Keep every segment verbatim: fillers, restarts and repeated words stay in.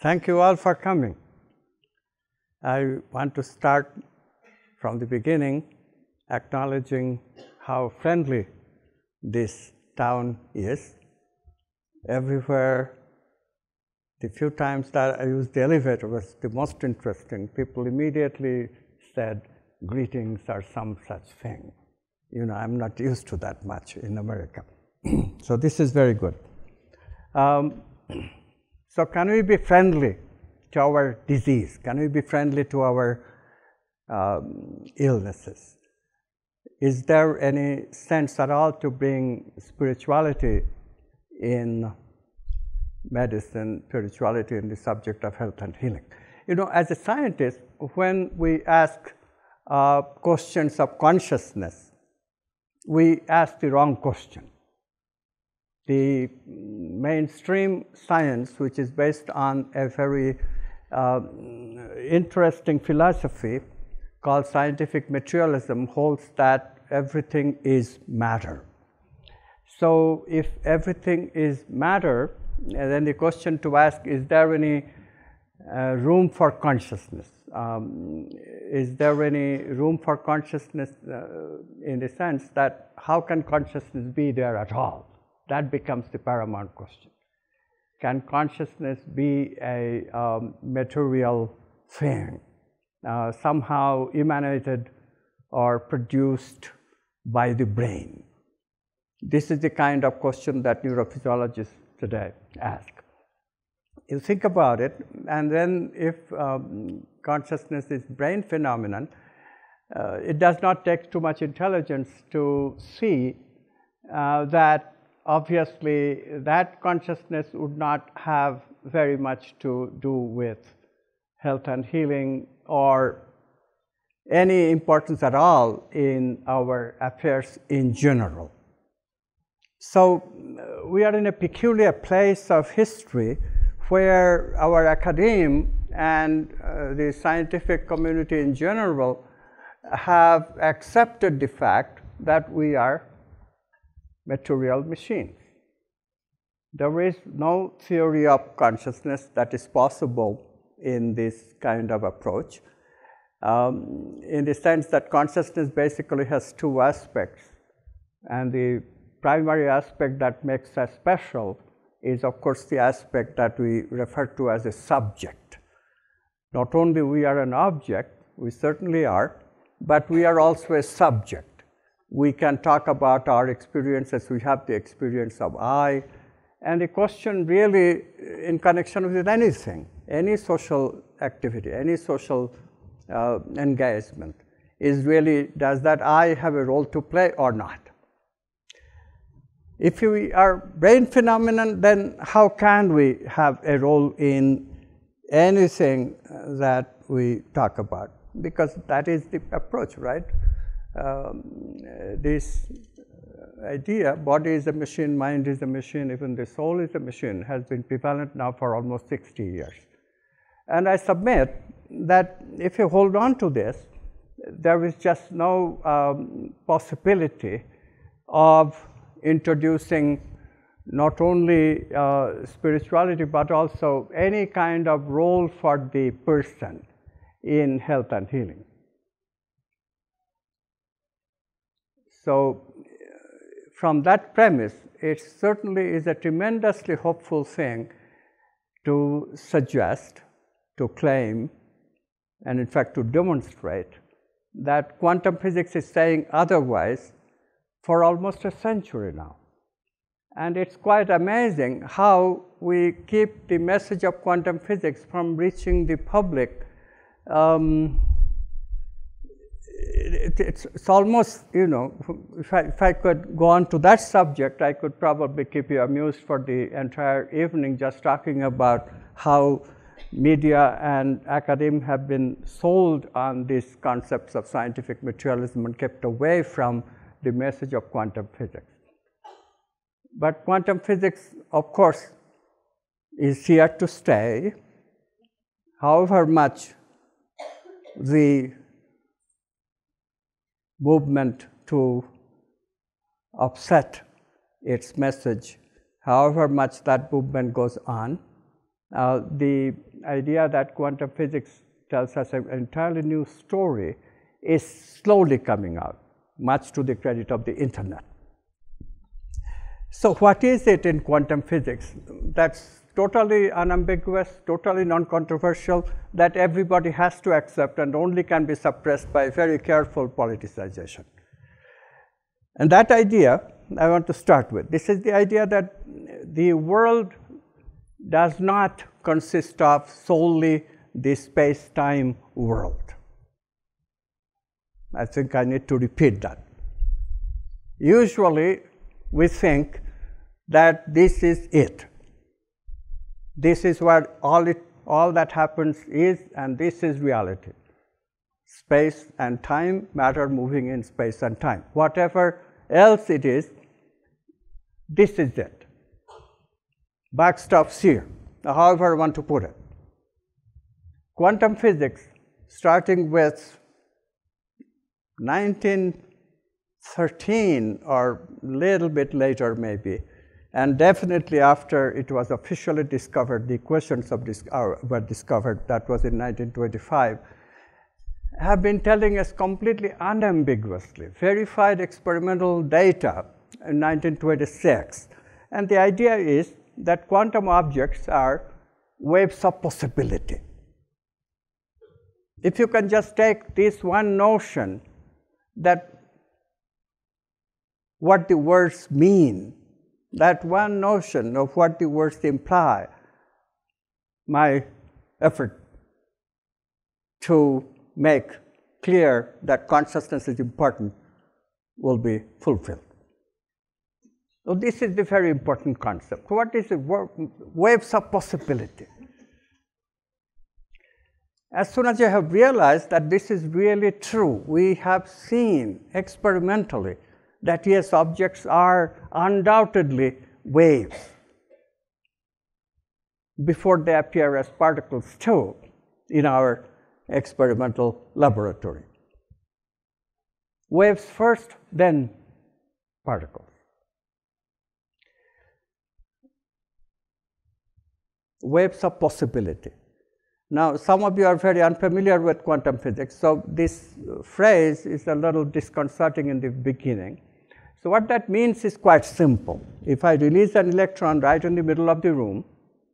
Thank you all for coming. I want to start from the beginning, acknowledging how friendly this town is. Everywhere, the few times that I used the elevator was the most interesting. People immediately said, greetings or some such thing. You know, I'm not used to that much in America. So this is very good. Um, so can we be friendly to our disease? Can we be friendly to our um, illnesses? Is there any sense at all to bring spirituality in medicine, spirituality in the subject of health and healing? You know, as a scientist, when we ask uh, questions of consciousness, we ask the wrong question. The mainstream science, which is based on a very uh, interesting philosophy called scientific materialism, holds that everything is matter. So if everything is matter, then the question to ask, is there any uh, room for consciousness? Um, is there any room for consciousness uh, in the sense that how can consciousness be there at all? That becomes the paramount question. Can consciousness be a um, material thing, uh, somehow emanated or produced by the brain? This is the kind of question that neurophysiologists today ask. You think about it, and then if um, consciousness is brain phenomenon, uh, it does not take too much intelligence to see uh, that obviously that consciousness would not have very much to do with health and healing or any importance at all in our affairs in general. So uh, we are in a peculiar place of history where our academe and uh, the scientific community in general have accepted the fact that we are material machines. There is no theory of consciousness that is possible in this kind of approach, um, in the sense that consciousness basically has two aspects, and the primary aspect that makes us special is, of course, the aspect that we refer to as a subject. Not only we are an object, we certainly are, but we are also a subject. We can talk about our experiences. We have the experience of I, and the question really in connection with anything, any social activity, any social uh, engagement is really, does that I have a role to play or not? If we are brain phenomenon, then how can we have a role in anything that we talk about? Because that is the approach, right? Um, this idea, body is a machine, mind is a machine, even the soul is a machine, has been prevalent now for almost sixty years. And I submit that if you hold on to this, there is just no um, possibility of introducing not only uh, spirituality, but also any kind of role for the person in health and healing. So from that premise, it certainly is a tremendously hopeful thing to suggest, to claim, and in fact to demonstrate that quantum physics is saying otherwise for almost a century now. And it's quite amazing how we keep the message of quantum physics from reaching the public. Um, It, it's, it's almost, you know, if I, if I could go on to that subject, I could probably keep you amused for the entire evening just talking about how media and academia have been sold on these concepts of scientific materialism and kept away from the message of quantum physics. But quantum physics, of course, is here to stay, however much the movement to upset its message, however much that movement goes on, Uh, the idea that quantum physics tells us an entirely new story is slowly coming out, much to the credit of the internet. So what is it in quantum physics that's totally unambiguous, totally non-controversial, that everybody has to accept and only can be suppressed by very careful politicization? And that idea I want to start with. This is the idea that the world does not consist of solely the space-time world. I think I need to repeat that. Usually we think that this is it. This is what all, it, all that happens is, and this is reality. Space and time, matter moving in space and time. Whatever else it is, this is it. Buck stops here, however I want to put it. Quantum physics, starting with nineteen thirteen or a little bit later maybe, and definitely after it was officially discovered, the equations of this, uh, were discovered, that was in nineteen twenty-five, have been telling us completely unambiguously, verified experimental data in nineteen twenty-six. And the idea is that quantum objects are waves of possibility. If you can just take this one notion that what the words mean, that one notion of what the words imply, my effort to make clear that consciousness is important will be fulfilled. So this is the very important concept. What is the waves of possibility? As soon as you have realized that this is really true, we have seen experimentally that yes, objects are undoubtedly waves before they appear as particles too in our experimental laboratory. Waves first, then particles. Waves of possibility. Now, some of you are very unfamiliar with quantum physics, so this phrase is a little disconcerting in the beginning. So what that means is quite simple. If I release an electron right in the middle of the room,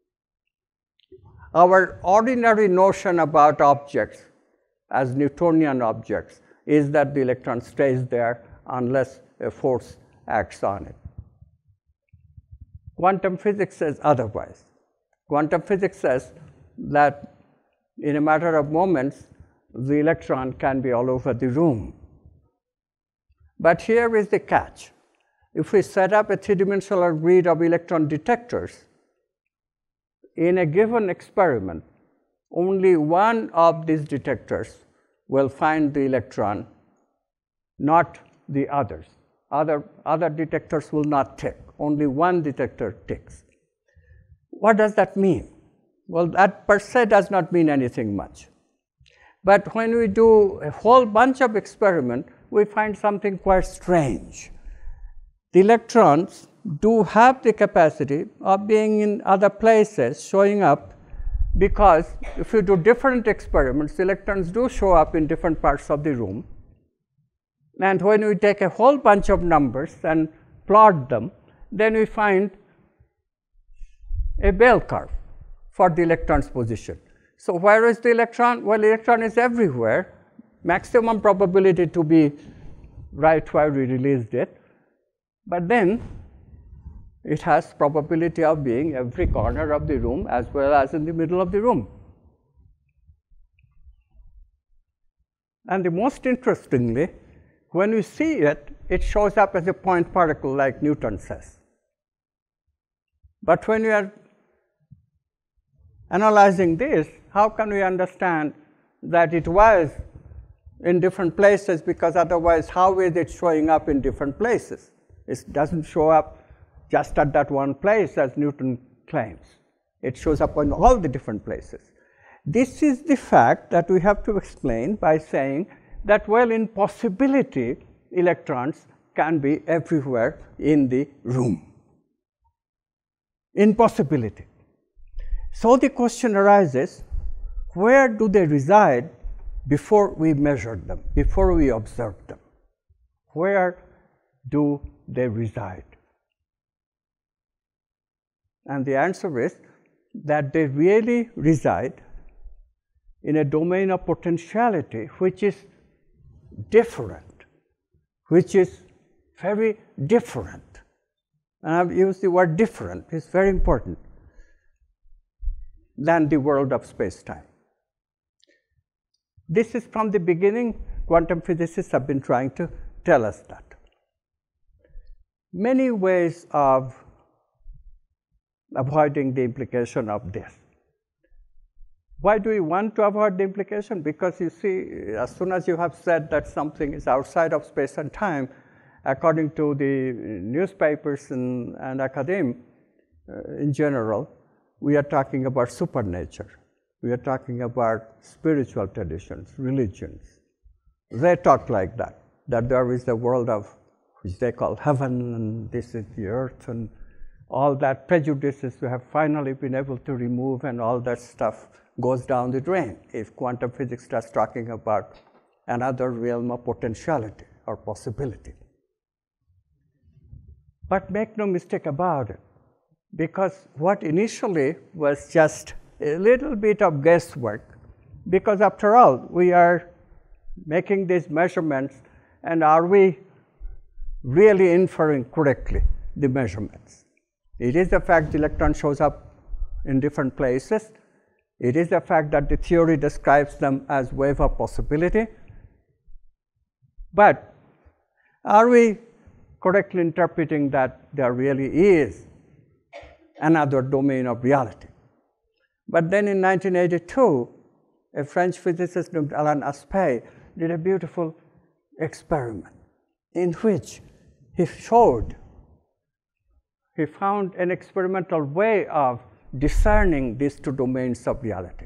our ordinary notion about objects as Newtonian objects is that the electron stays there unless a force acts on it. Quantum physics says otherwise. Quantum physics says that in a matter of moments, the electron can be all over the room. But here is the catch. If we set up a three-dimensional grid of electron detectors, in a given experiment, only one of these detectors will find the electron, not the others. Other, other detectors will not tick. Only one detector ticks. What does that mean? Well, that per se does not mean anything much. But when we do a whole bunch of experiments, we find something quite strange. The electrons do have the capacity of being in other places, showing up, because if you do different experiments, the electrons do show up in different parts of the room. And when we take a whole bunch of numbers and plot them, then we find a bell curve for the electron's position. So where is the electron? Well, the electron is everywhere. Maximum probability to be right where we released it. But then it has probability of being every corner of the room as well as in the middle of the room. And the most interestingly, when we see it, it shows up as a point particle like Newton says. But when we are analyzing this, how can we understand that it was in different places, because otherwise how is it showing up in different places? It doesn't show up just at that one place as Newton claims. It shows up in all the different places. This is the fact that we have to explain by saying that, well, in possibility, electrons can be everywhere in the room. In possibility. So the question arises, where do they reside before we measure them, before we observe them? Where do they reside? And the answer is that they really reside in a domain of potentiality which is different, which is very different. And I've used the word different, it's very important, than the world of space-time. This is from the beginning, quantum physicists have been trying to tell us that. Many ways of avoiding the implication of this. Why do we want to avoid the implication? Because you see, as soon as you have said that something is outside of space and time, according to the newspapers and, and academia uh, in general, we are talking about supernature. We are talking about spiritual traditions, religions. They talk like that, that there is a world of, which they call heaven, and this is the earth, and all that prejudices we have finally been able to remove, and all that stuff goes down the drain if quantum physics starts talking about another realm of potentiality or possibility. But make no mistake about it, because what initially was just a little bit of guesswork, because after all, we are making these measurements, and are we really inferring correctly the measurements? It is the fact the electron shows up in different places. It is the fact that the theory describes them as wave of possibility. But are we correctly interpreting that there really is another domain of reality? But then in nineteen eighty-two, a French physicist named Alain Aspect did a beautiful experiment in which he showed, he found an experimental way of discerning these two domains of reality.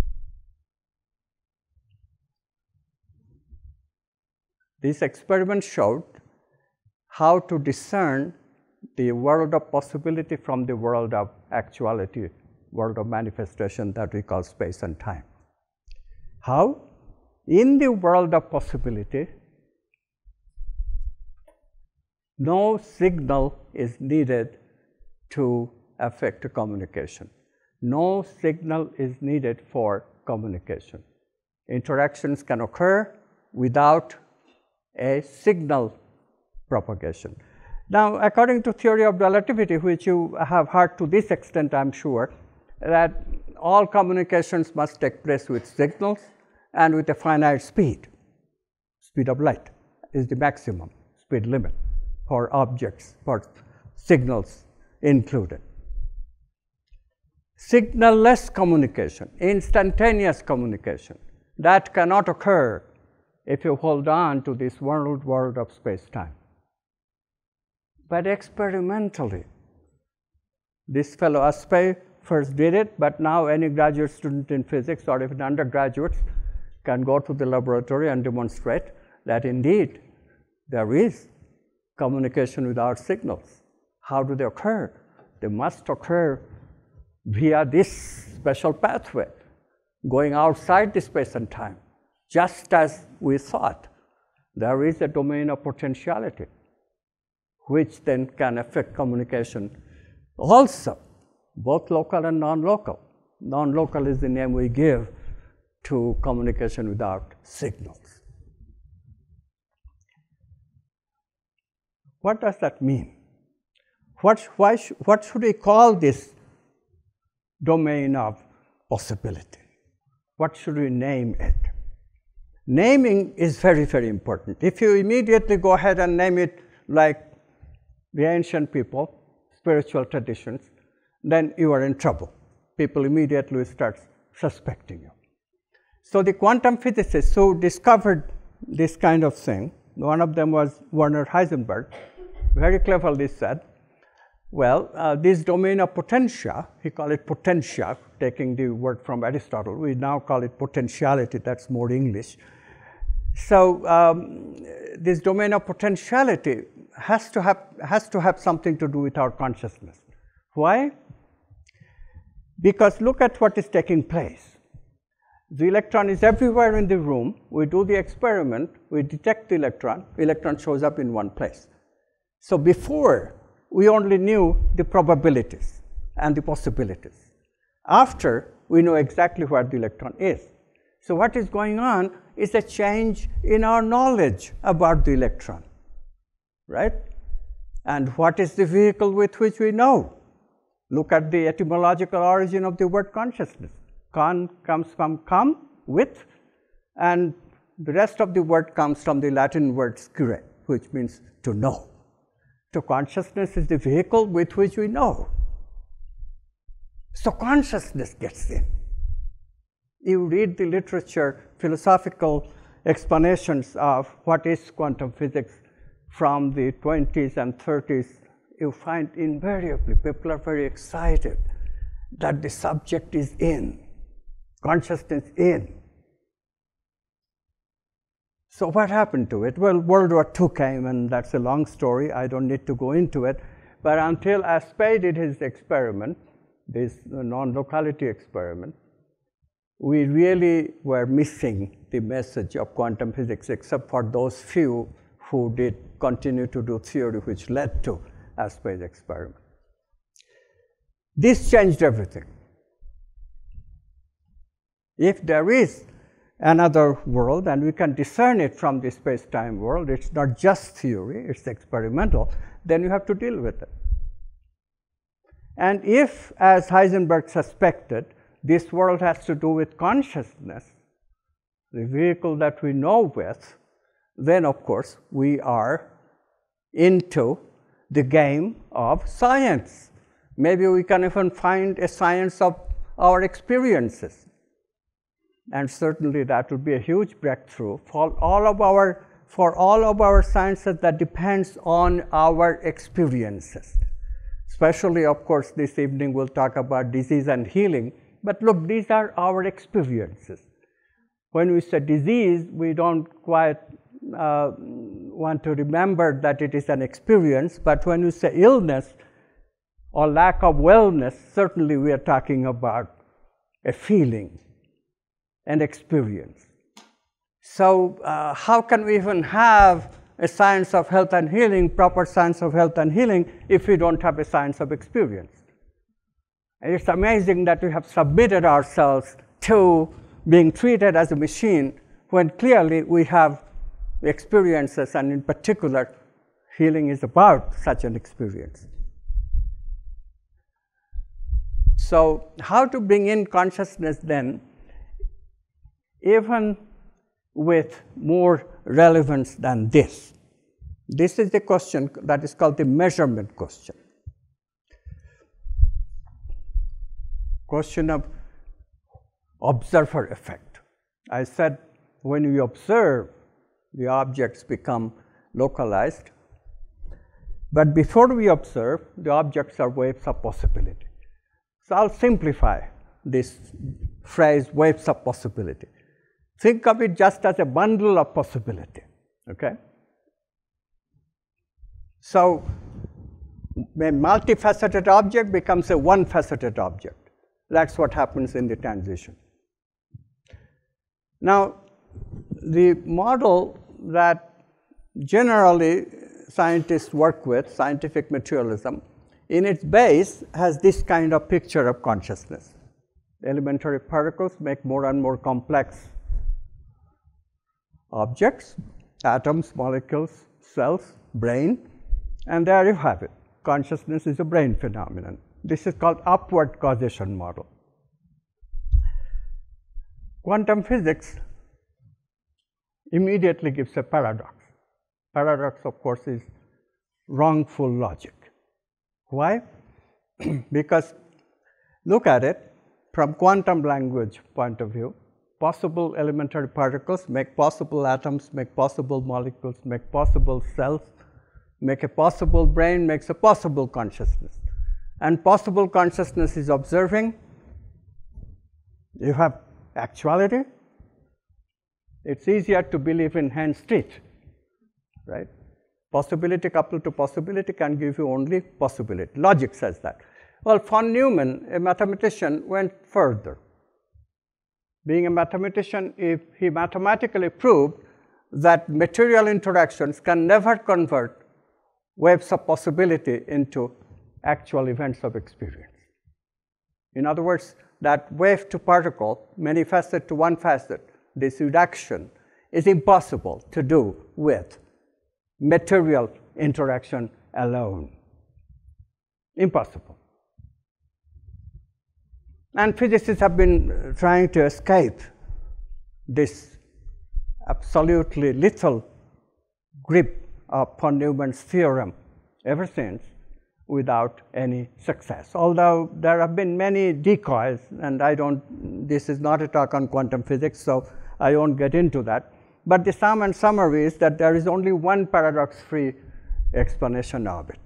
This experiment showed how to discern the world of possibility from the world of actuality, world of manifestation that we call space and time. How? In the world of possibility, no signal is needed to affect communication. No signal is needed for communication. Interactions can occur without a signal propagation. Now, according to theory of relativity, which you have heard to this extent, I am sure, that all communications must take place with signals and with a finite speed. Speed of light is the maximum speed limit for objects, for signals included. Signal-less communication, instantaneous communication, that cannot occur if you hold on to this world world of space-time. But experimentally, this fellow Aspect first did it, but now any graduate student in physics or even undergraduates can go to the laboratory and demonstrate that indeed there is communication without signals. How do they occur? They must occur via this special pathway, going outside the space and time, just as we thought. There is a domain of potentiality, which then can affect communication also, both local and non-local. Non-local is the name we give to communication without signals. What does that mean? What, why sh what should we call this domain of possibility? What should we name it? Naming is very, very important. If you immediately go ahead and name it like the ancient people, spiritual traditions, then you are in trouble. People immediately start suspecting you. So the quantum physicists who discovered this kind of thing, one of them was Werner Heisenberg, very cleverly said, well, uh, this domain of potentia, he called it potentia, taking the word from Aristotle. We now call it potentiality, that's more English. So um, this domain of potentiality has to have has to have something to do with our consciousness. Why? Because look at what is taking place. The electron is everywhere in the room. We do the experiment, we detect the electron, the electron shows up in one place. So before, we only knew the probabilities and the possibilities. After, we know exactly where the electron is. So what is going on is a change in our knowledge about the electron, right? And what is the vehicle with which we know? Look at the etymological origin of the word consciousness. Con comes from come, with, and the rest of the word comes from the Latin word scire, which means to know. So consciousness is the vehicle with which we know. So consciousness gets in. You read the literature, philosophical explanations of what is quantum physics from the twenties and thirties, you find invariably people are very excited that the subject is in, consciousness in. So what happened to it? Well, World War Two came, and that's a long story. I don't need to go into it. But until Aspey did his experiment, this non-locality experiment, we really were missing the message of quantum physics, except for those few who did continue to do theory, which led to Aspey's experiment. This changed everything. If there is another world, and we can discern it from the space-time world, it's not just theory, it's experimental, then you have to deal with it. And if, as Heisenberg suspected, this world has to do with consciousness, the vehicle that we know with, then of course we are into the game of science. Maybe we can even find a science of our experiences. And certainly that would be a huge breakthrough for all of our, for all of our sciences that depends on our experiences. Especially, of course, this evening we'll talk about disease and healing. But look, these are our experiences. When we say disease, we don't quite uh, want to remember that it is an experience. But when we say illness or lack of wellness, certainly we are talking about a feeling, an experience. So uh, how can we even have a science of health and healing, proper science of health and healing, if we don't have a science of experience? And it's amazing that we have submitted ourselves to being treated as a machine when clearly we have experiences, and in particular, healing is about such an experience. So how to bring in consciousness then, even with more relevance than this? This is the question that is called the measurement question. Question of observer effect. I said when we observe, the objects become localized. But before we observe, the objects are waves of possibility. So I'll simplify this phrase, waves of possibility. Think of it just as a bundle of possibility, okay? So a multifaceted object becomes a one-faceted object. That's what happens in the transition. Now, the model that generally scientists work with, scientific materialism, in its base has this kind of picture of consciousness. Elementary particles make more and more complex objects, atoms, molecules, cells, brain, and there you have it. Consciousness is a brain phenomenon. This is called upward causation model. Quantum physics immediately gives a paradox. Paradox, of course, is wrongful logic. Why? Because look at it from quantum language point of view. Possible elementary particles make possible atoms, make possible molecules, make possible cells, make a possible brain, makes a possible consciousness. And possible consciousness is observing. You have actuality. It's easier to believe in Hen Street, right? Possibility coupled to possibility can give you only possibility. Logic says that. Well, von Neumann, a mathematician, went further. Being a mathematician, if he mathematically proved that material interactions can never convert waves of possibility into actual events of experience. In other words, that wave to particle, many facet to one facet, this reduction is impossible to do with material interaction alone. Impossible. And physicists have been trying to escape this absolutely lethal grip of von Neumann's theorem ever since without any success. Although there have been many decoys, and I don't, this is not a talk on quantum physics, so I won't get into that. But the sum and summary is that there is only one paradox-free explanation of it.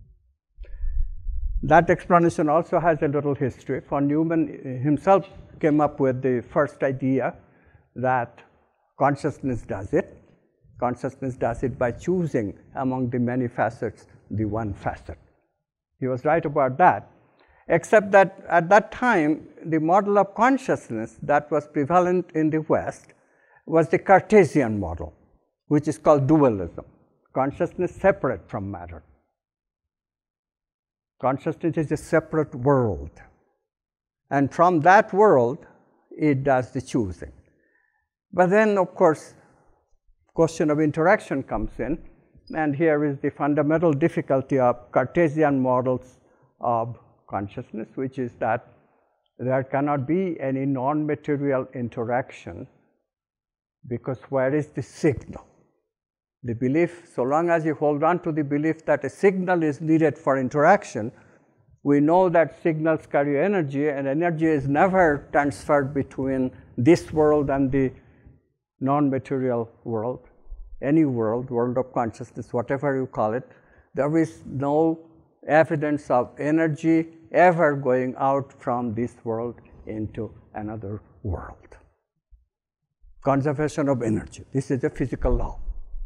That explanation also has a little history. Von Neumann himself came up with the first idea that consciousness does it. Consciousness does it by choosing among the many facets the one facet. He was right about that, except that at that time, the model of consciousness that was prevalent in the West was the Cartesian model, which is called dualism. Consciousness separate from matter. Consciousness is a separate world. And from that world, it does the choosing. But then, of course, question of interaction comes in. And here is the fundamental difficulty of Cartesian models of consciousness, which is that there cannot be any non-material interaction, because where is the signal? The belief, so long as you hold on to the belief that a signal is needed for interaction, we know that signals carry energy, and energy is never transferred between this world and the non-material world. Any world, world of consciousness, whatever you call it, there is no evidence of energy ever going out from this world into another world. Conservation of energy. This is a physical law.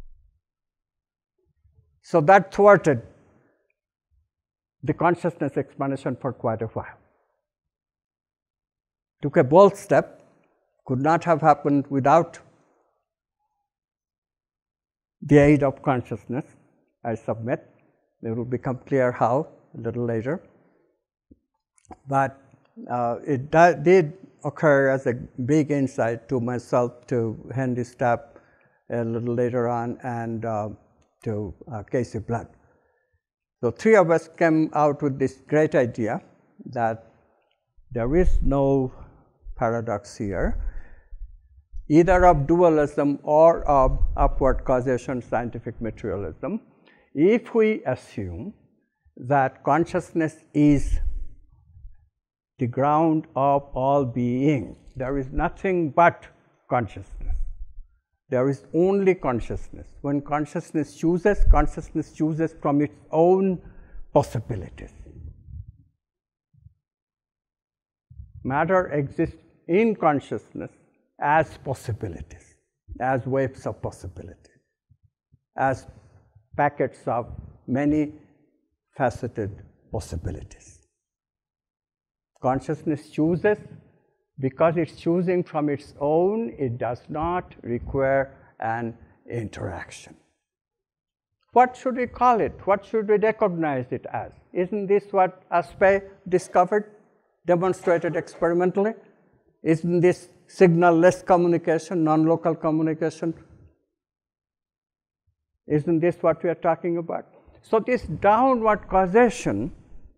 So that thwarted the consciousness explanation for quite a while. Took a bold step, could not have happened without the aid of consciousness, I submit. It will become clear how a little later. But uh, it did occur as a big insight to myself, to Henry Stapp a little later on, and uh, to uh, Casey Blood. So three of us came out with this great idea that there is no paradox here, either of dualism or of upward causation scientific materialism, if we assume that consciousness is the ground of all being. There is nothing but consciousness. There is only consciousness. When consciousness chooses, consciousness chooses from its own possibilities. Matter exists in consciousness as possibilities, as waves of possibility, as packets of many faceted possibilities. Consciousness chooses. Because it's choosing from its own, it does not require an interaction. What should we call it? What should we recognize it as? Isn't this what Aspe discovered, demonstrated experimentally? Isn't this signal-less communication, non-local communication? Isn't this what we are talking about? So this downward causation,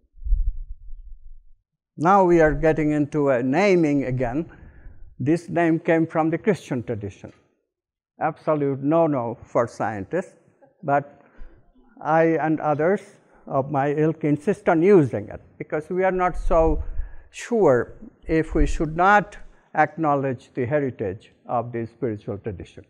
now we are getting into a naming again. This name came from the Christian tradition. Absolute no-no for scientists, but I and others of my ilk insist on using it, because we are not so sure if we should not acknowledge the heritage of these spiritual traditions.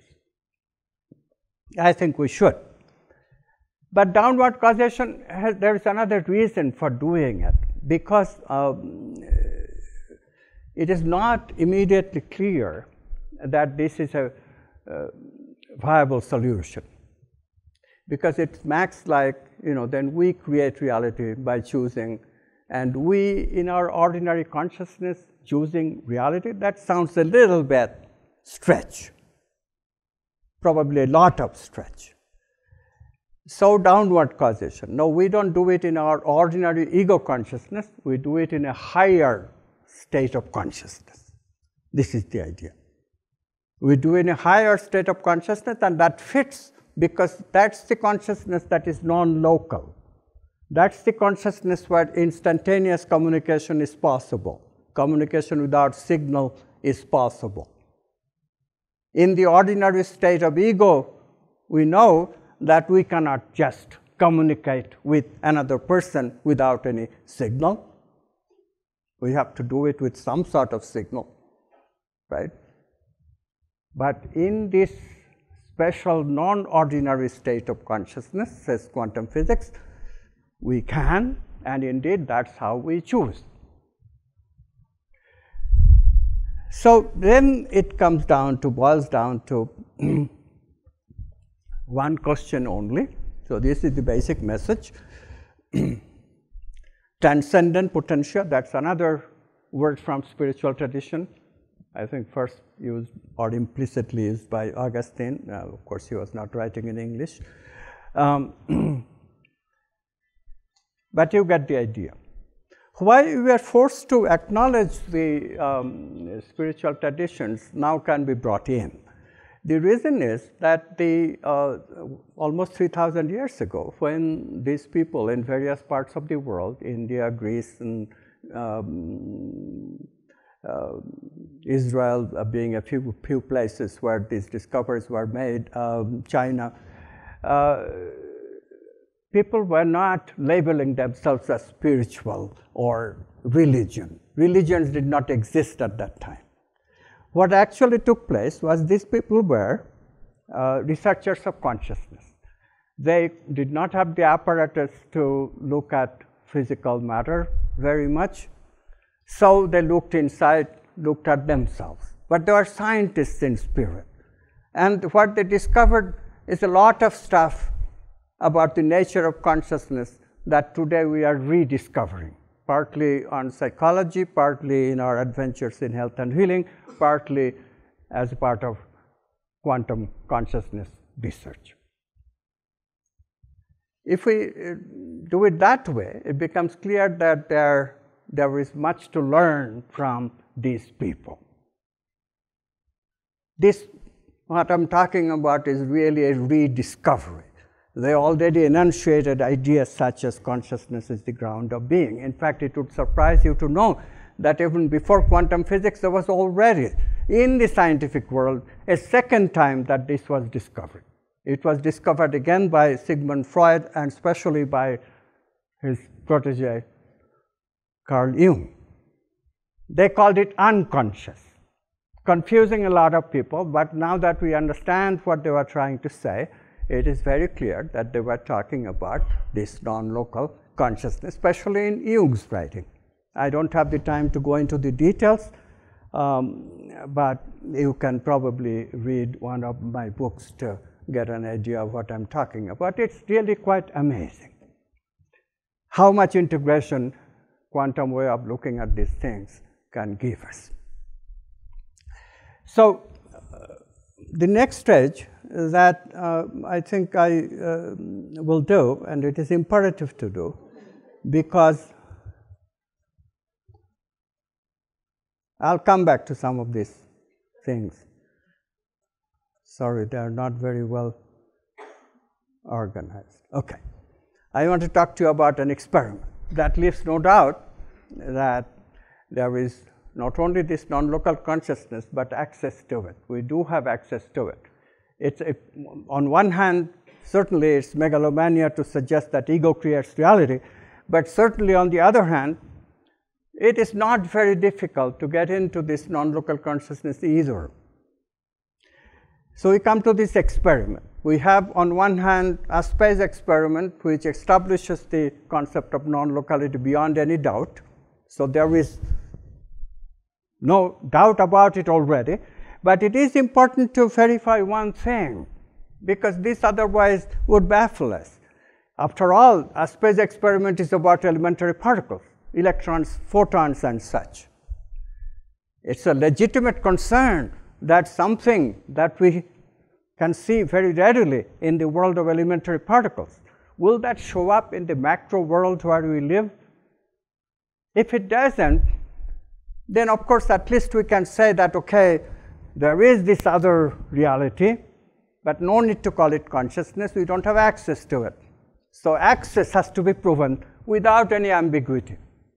I think we should. But downward causation, has, there is another reason for doing it, because um, it is not immediately clear that this is a uh, viable solution, because it acts like, you know, then we create reality by choosing And we, in our ordinary consciousness, choosing reality, that sounds a little bit stretch, probably a lot of stretch. So downward causation. No, we don't do it in our ordinary ego consciousness, we do it in a higher state of consciousness. This is the idea. We do it in a higher state of consciousness, and that fits because that's the consciousness that is non-local. That's the consciousness where instantaneous communication is possible. Communication without signal is possible. In the ordinary state of ego, we know that we cannot just communicate with another person without any signal. We have to do it with some sort of signal, right? But in this special non-ordinary state of consciousness, says quantum physics, we can, and indeed that's how we choose. So then it comes down to, boils down to one question only. So this is the basic message. Transcendent potential, that's another word from spiritual tradition. I think first used or implicitly used by Augustine. Uh, of course, he was not writing in English. Um, but you get the idea. Why we are forced to acknowledge the um, spiritual traditions now can be brought in. The reason is that the uh, almost three thousand years ago, when these people in various parts of the world, India, Greece, and um, uh, Israel uh, being a few, few places where these discoveries were made, um, China, uh, people were not labeling themselves as spiritual or religion. Religions did not exist at that time. What actually took place was these people were uh, researchers of consciousness. They did not have the apparatus to look at physical matter very much, so they looked inside, looked at themselves. But they were scientists in spirit. And what they discovered is a lot of stuff about the nature of consciousness that today we are rediscovering, partly on psychology, partly in our adventures in health and healing, partly as a part of quantum consciousness research. If we do it that way, it becomes clear that there, there is much to learn from these people. This, what I'm talking about, is really a rediscovery. They already enunciated ideas such as consciousness is the ground of being. In fact, it would surprise you to know that even before quantum physics, there was already in the scientific world a second time that this was discovered. It was discovered again by Sigmund Freud and especially by his protege, Carl Jung. They called it unconscious, confusing a lot of people, but now that we understand what they were trying to say, it is very clear that they were talking about this non-local consciousness, especially in Jung's writing. I don't have the time to go into the details, um, but you can probably read one of my books to get an idea of what I'm talking about. It's really quite amazing how much integration quantum way of looking at these things can give us. So uh, the next stage that uh, I think I uh, will do, and it is imperative to do, because I'll come back to some of these things. Sorry, they are not very well organized. Okay. I want to talk to you about an experiment that leaves no doubt that there is not only this non-local consciousness, but access to it. We do have access to it. It's a, on one hand, certainly it's megalomania to suggest that ego creates reality, but certainly on the other hand, it is not very difficult to get into this non-local consciousness either. So we come to this experiment. We have on one hand a space experiment which establishes the concept of non-locality beyond any doubt. So there is no doubt about it already. But it is important to verify one thing, because this otherwise would baffle us. After all, a space experiment is about elementary particles. electrons, photons and such. It's a legitimate concern that something that we can see very readily in the world of elementary particles, will that show up in the macro world where we live? If it doesn't, then of course at least we can say that, okay, there is this other reality, but no need to call it consciousness, we don't have access to it. So access has to be proven without any ambiguity.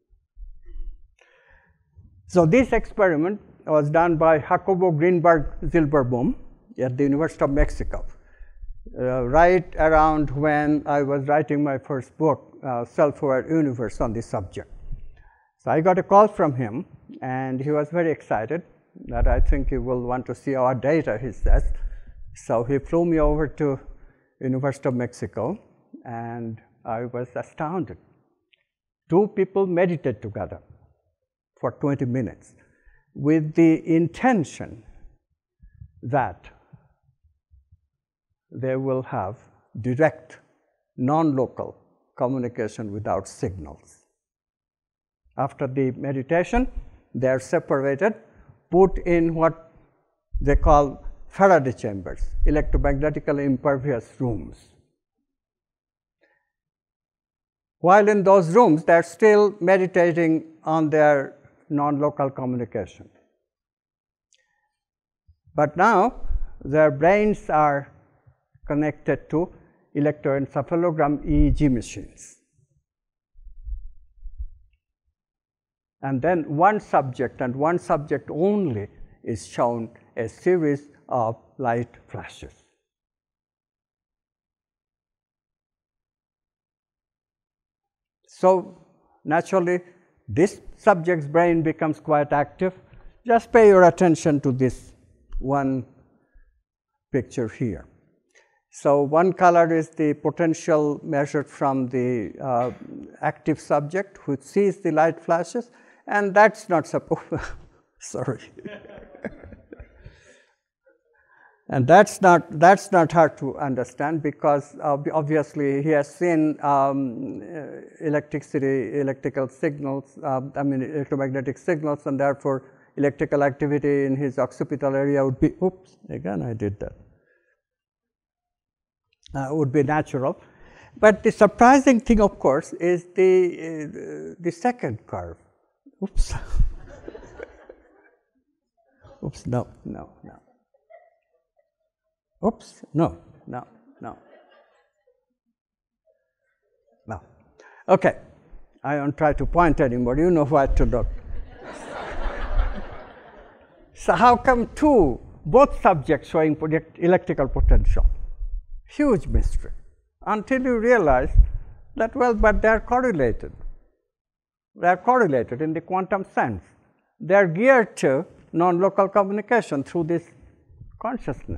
So this experiment was done by Jacobo Greenberg Zilberbaum at the University of Mexico, uh, right around when I was writing my first book, uh, Self-Aware Universe, on this subject. So I got a call from him, and he was very excited that I think he will want to see our data, he says. So he flew me over to University of Mexico, and I was astounded. Two people meditate together for twenty minutes with the intention that they will have direct, non-local communication without signals. After the meditation, they are separated, put in what they call Faraday chambers, electromagnetically impervious rooms. While in those rooms, they are still meditating on their non-local communication. But now, their brains are connected to electroencephalogram E E G machines. And then one subject and one subject only is shown a series of light flashes. So naturally, this subject's brain becomes quite active. Just pay your attention to this one picture here. So one color is the potential measured from the uh, active subject which sees the light flashes, and that's not supposed, sorry. And that's not, that's not hard to understand, because ob obviously he has seen um, electricity, electrical signals, uh, I mean electromagnetic signals, and therefore electrical activity in his occipital area would be, oops, again I did that, uh, would be natural. But the surprising thing, of course, is the, uh, the second curve. Oops. Oops, no, no, no. Oops, no, no, no, no. Okay, I don't try to point anymore, you know what to look. So how come two, both subjects showing electrical potential? Huge mystery, until you realize that, well, but they are correlated. They are correlated in the quantum sense. They are geared to non-local communication through this consciousness.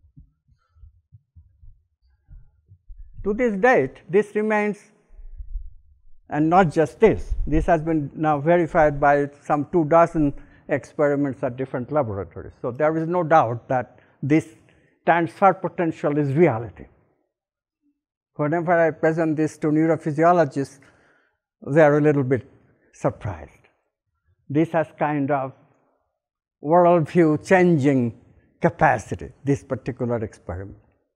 To this date, this remains, and not just this, this has been now verified by some two dozen experiments at different laboratories. So there is no doubt that this transfer potential is reality. Whenever I present this to neurophysiologists, they are a little bit surprised. This has kind of worldview changing capacity, this particular experiment.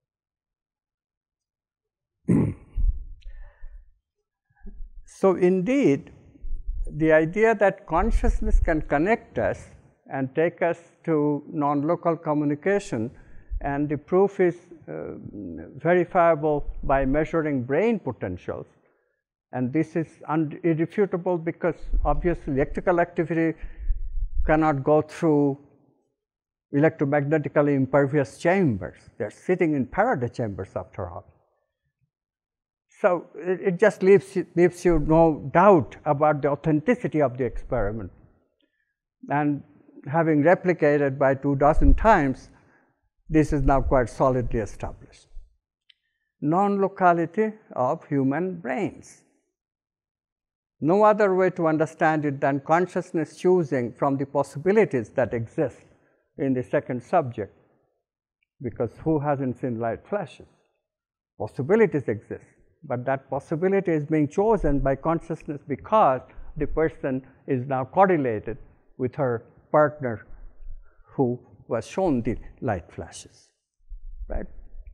So indeed, the idea that consciousness can connect us and take us to non-local communication, and the proof is uh, verifiable by measuring brain potentials, and this is irrefutable because obviously electrical activity cannot go through electromagnetically impervious chambers. They are sitting in Faraday chambers after all. So it, it just leaves you, leaves you no doubt about the authenticity of the experiment. And having replicated by two dozen times, this is now quite solidly established. Non-locality of human brains. No other way to understand it than consciousness choosing from the possibilities that exist in the second subject, because who hasn't seen light flashes? Possibilities exist. But that possibility is being chosen by consciousness because the person is now correlated with her partner who was shown the light flashes, right?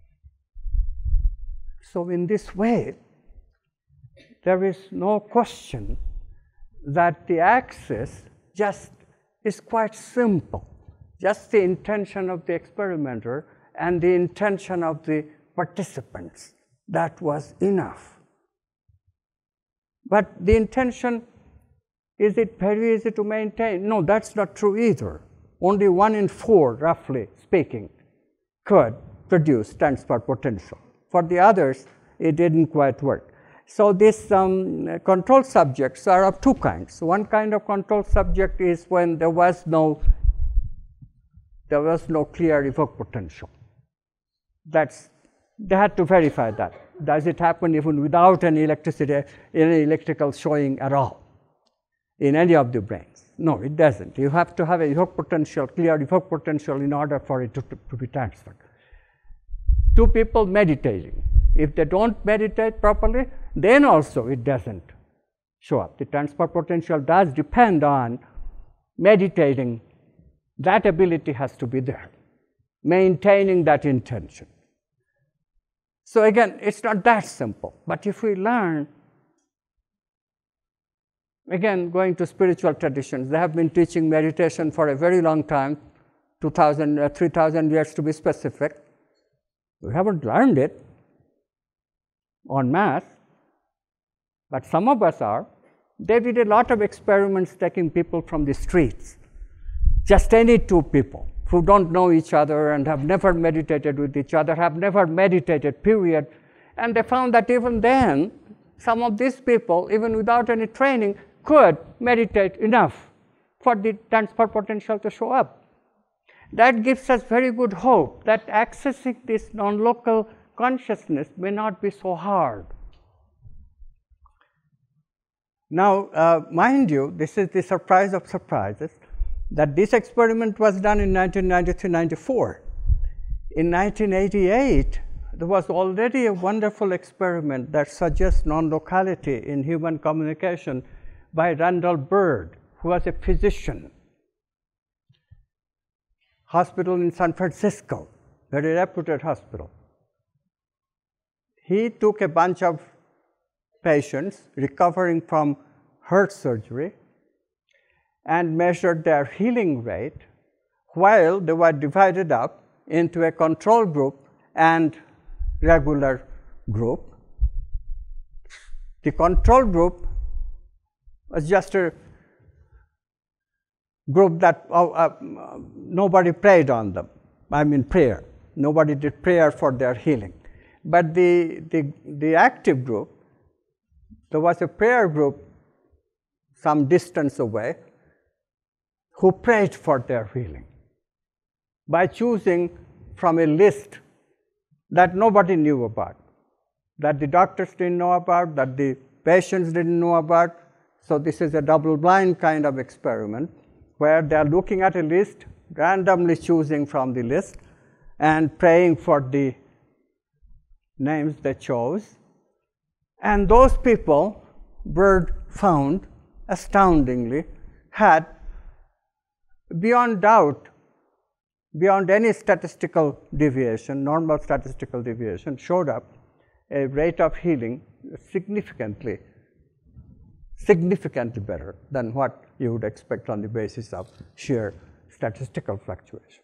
So in this way, there is no question that the axis just is quite simple, just the intention of the experimenter and the intention of the participants. That was enough. But the intention, is it very easy to maintain? No, that's not true either. Only one in four, roughly speaking, could produce transport potential. For the others, it didn't quite work. So these um, control subjects are of two kinds. One kind of control subject is when there was no, there was no clear evoked potential. That's, they had to verify that. Does it happen even without any electricity, any electrical showing at all in any of the brains? No, it doesn't. You have to have a evoked potential, clear evoked potential in order for it to, to, to be transferred. Two people meditating. If they don't meditate properly, then also it doesn't show up. The transport potential does depend on meditating. That ability has to be there, maintaining that intention. So again, it's not that simple. But if we learn, again, going to spiritual traditions, they have been teaching meditation for a very long time, two thousand, uh, three thousand years to be specific. We haven't learned it en masse, but some of us are. They did a lot of experiments taking people from the streets, just any two people who don't know each other and have never meditated with each other, have never meditated, period. And they found that even then, some of these people, even without any training, could meditate enough for the transport potential to show up. That gives us very good hope that accessing this non-local consciousness may not be so hard. Now, uh, mind you, this is the surprise of surprises, that this experiment was done in nineteen ninety-three ninety-four. In nineteen eighty-eight, there was already a wonderful experiment that suggests non-locality in human communication by Randall Bird, who was a physician. Hospital in San Francisco, very reputed hospital. He took a bunch of patients recovering from heart surgery and measured their healing rate while they were divided up into a control group and regular group. The control group was just a group that uh, uh, nobody prayed on them, I mean prayer. Nobody did prayer for their healing. But the, the, the active group, there was a prayer group some distance away who prayed for their healing by choosing from a list that nobody knew about, that the doctors didn't know about, that the patients didn't know about. So this is a double-blind kind of experiment where they are looking at a list, randomly choosing from the list, and praying for the names they chose. And those people, Bird found, astoundingly, had beyond doubt, beyond any statistical deviation, normal statistical deviation, showed up a rate of healing significantly, significantly better than what you would expect on the basis of sheer statistical fluctuations.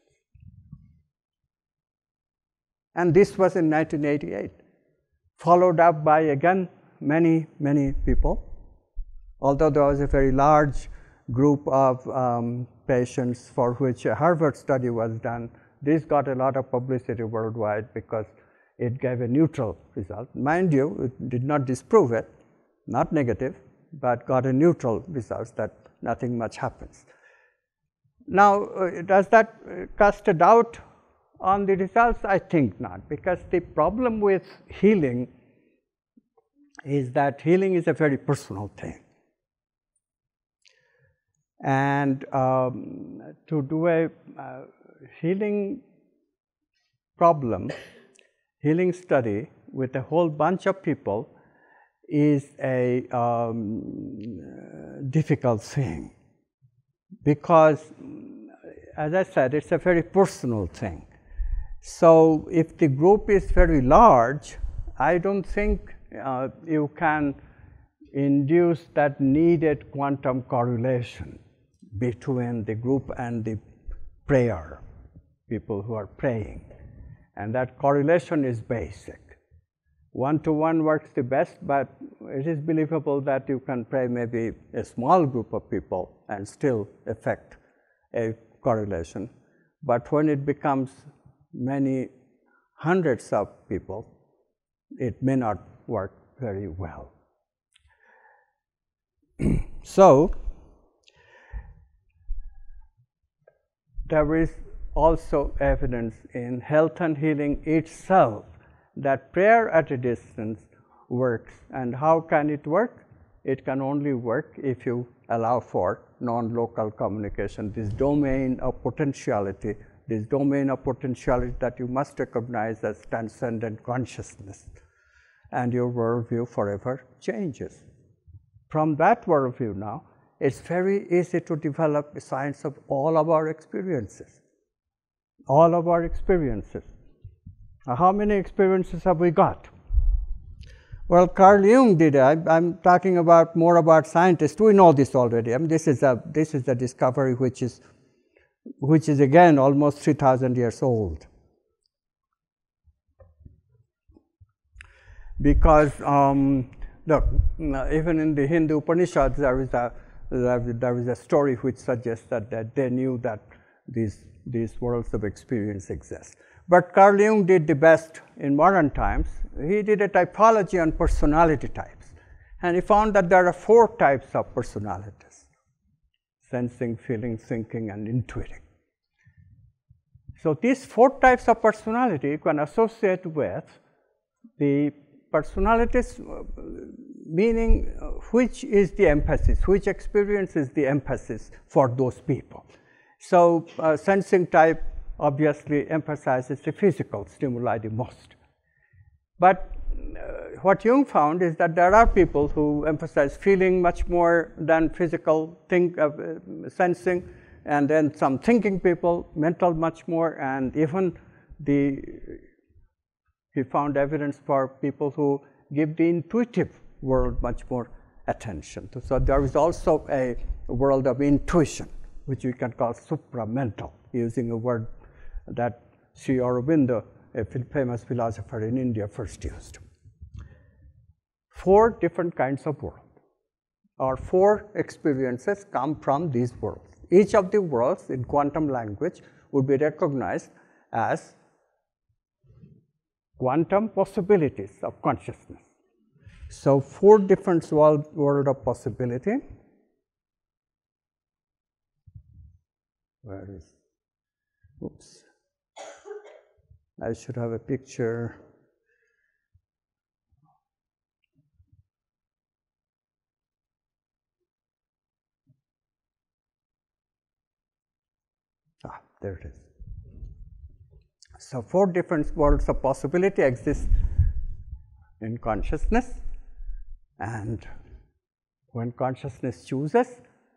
And this was in nineteen eighty-eight, followed up by again many, many people. Although there was a very large group of um, patients for which a Harvard study was done, this got a lot of publicity worldwide because it gave a neutral result. Mind you, it did not disprove it, not negative, but got a neutral result that nothing much happens. Now, uh, does that uh, cast a doubt on the results? I think not, because the problem with healing is that healing is a very personal thing. And um, to do a uh, healing problem, healing study with a whole bunch of people is a um, difficult thing, because, as I said, it's a very personal thing. So if the group is very large, I don't think uh, you can induce that needed quantum correlation between the group and the prayer, people who are praying. And that correlation is basic. One-to-one works the best, but it is believable that you can pray maybe a small group of people and still affect a correlation. But when it becomes many hundreds of people, it may not work very well. So, there is also evidence in health and healing itself that prayer at a distance works. And how can it work? It can only work if you allow for non-local communication, this domain of potentiality, this domain of potentiality that you must recognize as transcendent consciousness, and your worldview forever changes. From that worldview now, it's very easy to develop a science of all of our experiences, all of our experiences. Now, how many experiences have we got? Well, Carl Jung did it. I, I'm talking about more about scientists. We know this already. I mean, this is a this is a discovery which is which is again almost three thousand years old. Because um, look, even in the Hindu Upanishads, there is a there is a story which suggests that, that they knew that these these worlds of experience exist. But Carl Jung did the best in modern times. He did a typology on personality types, and he found that there are four types of personalities: sensing, feeling, thinking, and intuiting. So these four types of personality you can associate with the personalities, meaning which is the emphasis, which experience is the emphasis for those people. So uh, sensing type obviously emphasizes the physical stimuli the most. But uh, what Jung found is that there are people who emphasize feeling much more than physical think, uh, sensing, and then some thinking people, mental much more, and even the, he found evidence for people who give the intuitive world much more attention. So there is also a world of intuition, which we can call supramental, using a word that Sri Aurobindo, a famous philosopher in India, first used. Four different kinds of world, or four experiences come from these worlds. Each of the worlds in quantum language would be recognized as quantum possibilities of consciousness. So four different world, world of possibility. Where is, oops. I should have a picture. Ah, there it is. So four different worlds of possibility exist in consciousness, and when consciousness chooses,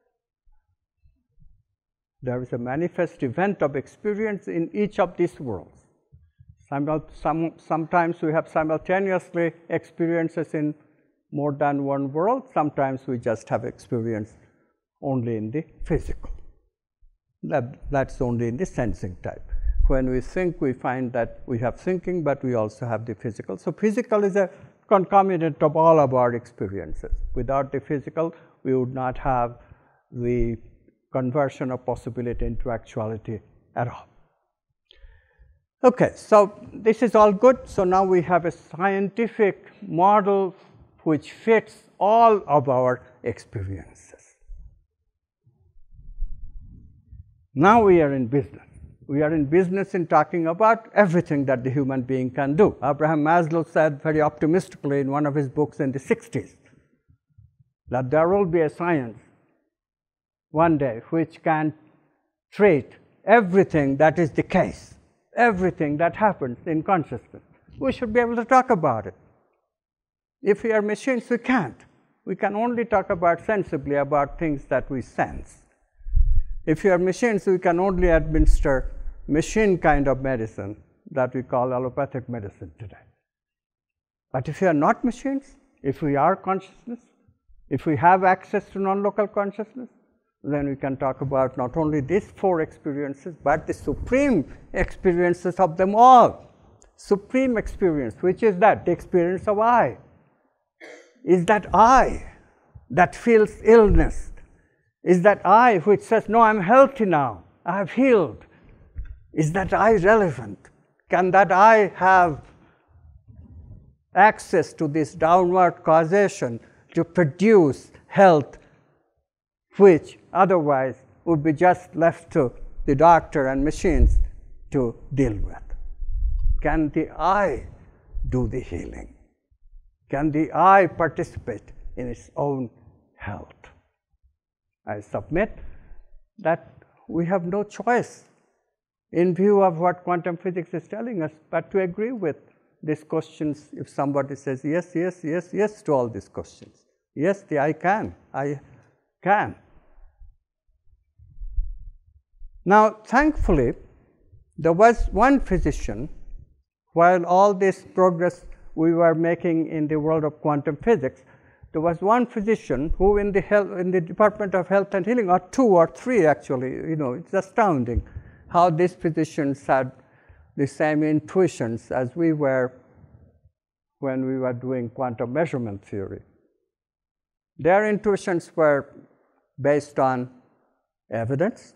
there is a manifest event of experience in each of these worlds. Some, sometimes we have simultaneously experiences in more than one world. Sometimes we just have experience only in the physical. That, that's only in the sensing type. When we think, we find that we have thinking, but we also have the physical. So physical is a concomitant of all of our experiences. Without the physical, we would not have the conversion of possibility into actuality at all. Okay, so this is all good. So now we have a scientific model which fits all of our experiences. Now we are in business. We are in business in talking about everything that the human being can do. Abraham Maslow said very optimistically in one of his books in the sixties that there will be a science one day which can treat everything that is the case, everything that happens in consciousness. We should be able to talk about it. If we are machines, we can't. We can only talk about sensibly about things that we sense. If we are machines, we can only administer machine kind of medicine that we call allopathic medicine today. But if we are not machines, if we are consciousness, if we have access to non-local consciousness, then we can talk about not only these four experiences, but the supreme experiences of them all. Supreme experience, which is that? The experience of I. Is that I that feels illness? Is that I which says, no, I'm healthy now, I have healed? Is that I relevant? Can that I have access to this downward causation to produce health, which otherwise would be just left to the doctor and machines to deal with? Can the I do the healing? Can the I participate in its own health? I submit that we have no choice in view of what quantum physics is telling us, but to agree with these questions. If somebody says yes, yes, yes, yes to all these questions, yes, the I can, I can. Now, thankfully, there was one physician, while all this progress we were making in the world of quantum physics, there was one physician who in the health, in the Department of Health and Healing, or two or three actually, you know, it's astounding how these physicians had the same intuitions as we were when we were doing quantum measurement theory. Their intuitions were based on evidence.